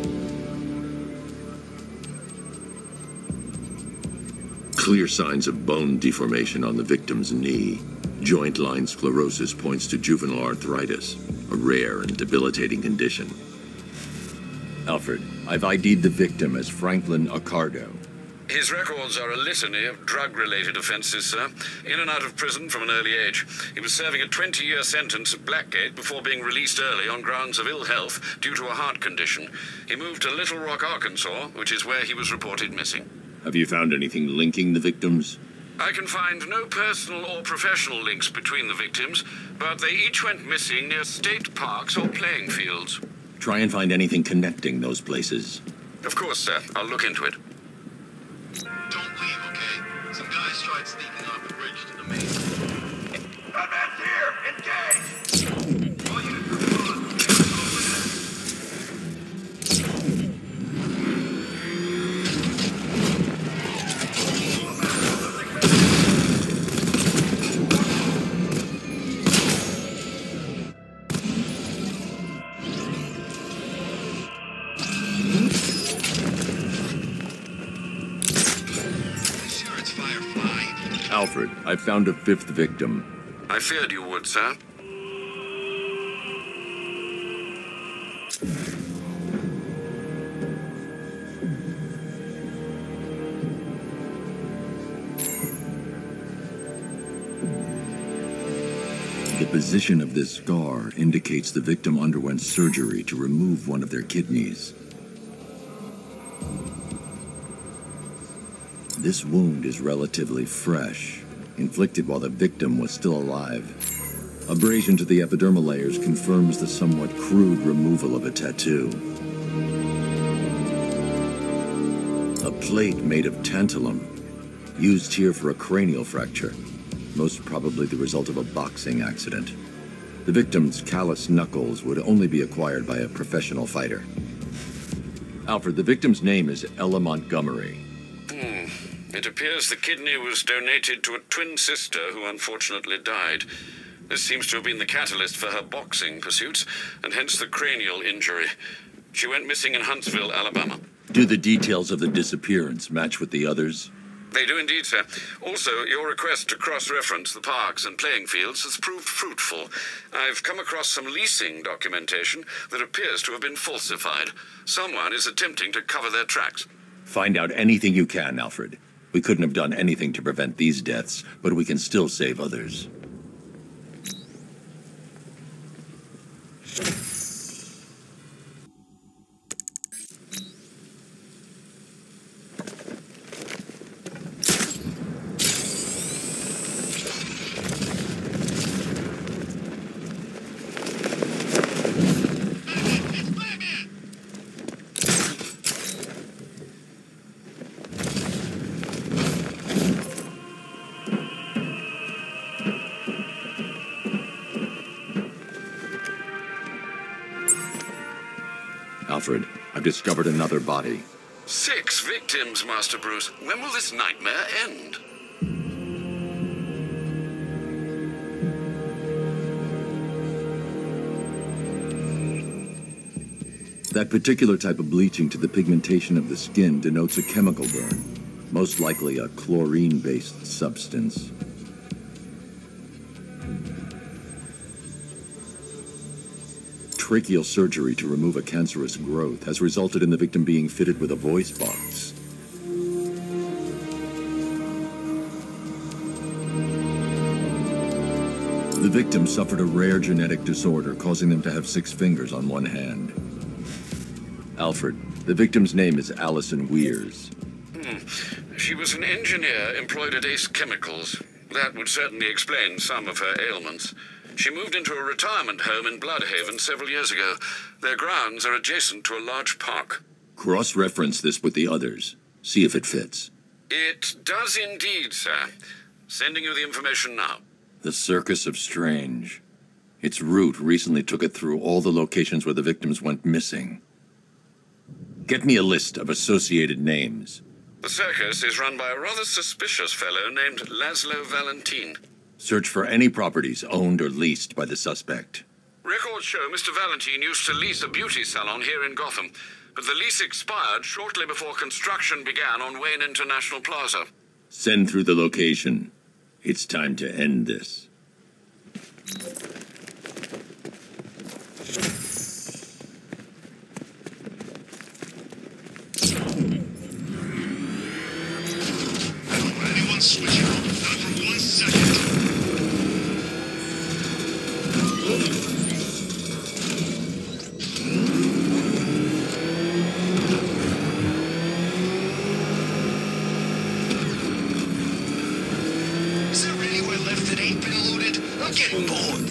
Clear signs of bone deformation on the victim's knee. Joint line sclerosis points to juvenile arthritis, a rare and debilitating condition. Alfred, I've I D'd the victim as Franklin Accardo. His records are a litany of drug-related offenses, sir. In and out of prison from an early age. He was serving a twenty-year sentence at Blackgate before being released early on grounds of ill health due to a heart condition. He moved to Little Rock, Arkansas, which is where he was reported missing. Have you found anything linking the victims? I can find no personal or professional links between the victims, but they each went missing near state parks or playing fields. Try and find anything connecting those places. Of course, sir. I'll look into it. Don't leave, okay? Some guys tried sneaking off the bridge to the main. Batman's here! Engage! All units respond. Alfred, I found a fifth victim. I feared you would, sir. The position of this scar indicates the victim underwent surgery to remove one of their kidneys. This wound is relatively fresh, inflicted while the victim was still alive. Abrasion to the epidermal layers confirms the somewhat crude removal of a tattoo. A plate made of tantalum, used here for a cranial fracture, most probably the result of a boxing accident. The victim's callous knuckles would only be acquired by a professional fighter. Alfred, the victim's name is Ella Montgomery. Hmm. It appears the kidney was donated to a twin sister who unfortunately died. This seems to have been the catalyst for her boxing pursuits, and hence the cranial injury. She went missing in Huntsville, Alabama. Do the details of the disappearance match with the others? They do indeed, sir. Also, your request to cross-reference the parks and playing fields has proved fruitful. I've come across some leasing documentation that appears to have been falsified. Someone is attempting to cover their tracks. Find out anything you can, Alfred. We couldn't have done anything to prevent these deaths, but we can still save others. Alfred, I've discovered another body. Six victims, Master Bruce. When will this nightmare end? That particular type of bleaching to the pigmentation of the skin denotes a chemical burn, most likely a chlorine-based substance. Tracheal surgery to remove a cancerous growth has resulted in the victim being fitted with a voice box. The victim suffered a rare genetic disorder, causing them to have six fingers on one hand. Alfred, the victim's name is Allison Weirs. Hmm. She was an engineer employed at Ace Chemicals. That would certainly explain some of her ailments. She moved into a retirement home in Bloodhaven several years ago. Their grounds are adjacent to a large park. Cross-reference this with the others. See if it fits. It does indeed, sir. Sending you the information now. The Circus of Strange. Its route recently took it through all the locations where the victims went missing. Get me a list of associated names. The circus is run by a rather suspicious fellow named Laszlo Valentin. Search for any properties owned or leased by the suspect. Records show Mister Valentin used to lease a beauty salon here in Gotham, but the lease expired shortly before construction began on Wayne International Plaza. Send through the location. It's time to end this. Anyone switch it on? Not for one second. Is there anywhere left that ain't been looted? I'm getting bored.